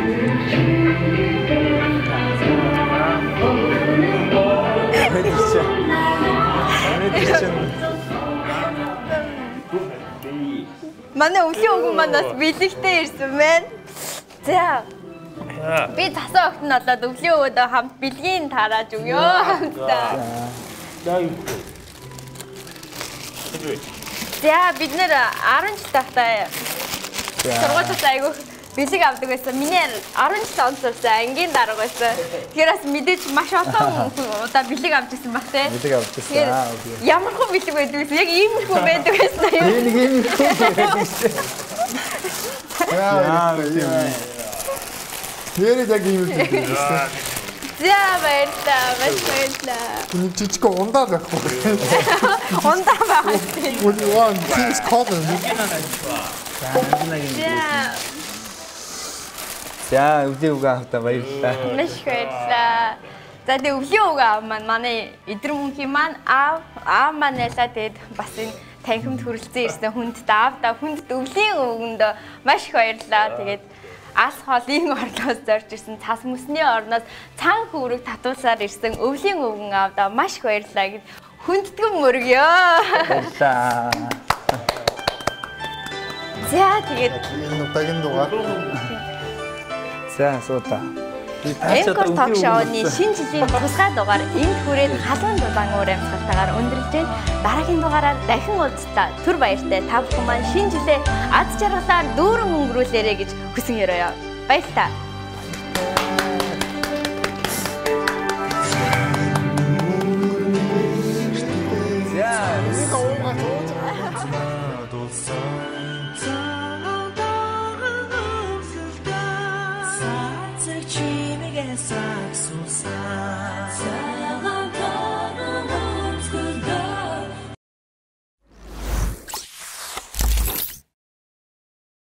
Манай өвлийн өвгөн маань бас бэлэгтэй ирсэн байна. За. Би тасаа огт нь болоод өвлийн өвгөдөө хамт бэлгийн тарааж өгөө хамтдаа. За бид нэр 10 жил тахтай. Сургуулиас айгүй бэлэг авдаг байсан. Миний 10 жил он сурсан ангийн дарга байсан. Тэгэхээр бас мэдээж маш олон удаа бэлэг авч ирсэн баг те. Бэлэг авч ирсэн. Ямар хүн бэлэг байдаг вэ? Яг иймэрхүү байдаг байсан юу? Нэг иймэрхүү байдаг шүү. Нэрээ яг иймэрхүү байсан. За баярлалаа. Баярлалаа. Нэг жижиг ундаа байхгүй. Ундаа байх. Үгүй яа, тийс код. За өвлийн өвгөө автаа баярлалаа. Маш баярлалаа. За тэгээ өвлийн өвгөө аав маань манай эдэр мөнхийн маань аав маань ялаа тэгээд бас энэ танхимд хүрэлцэн ирсэн хүнд даавда хүнд өвлийн өвгөнд маш их баярлалаа. Тэгээд алс хоолын орлоос зорж ирсэн цас мөсний орноос цан хүүрэг татуулсаар ирсэн өвлийн өвгөн аавда маш их баярлалаа гэд хүндэтгэн мөргөө. Баярлалаа. За тэгээд энэ удаагийн дугаар. За суута. Эмкор ток шоуны шинэ жилийн тусгай дугаар энд хүрээд халуун дулаан уур амьсгалтаагаар өндөрлж байна. Дараагийн дугаараар дахин уулзлаа. Түр баяртай та бүхэн маань шинэ жилээ аз жаргалаар дүүрэн өнгөрүүлээрэй гэж хүсэн ёроё. Баярлалаа. Чимэгээ саксусан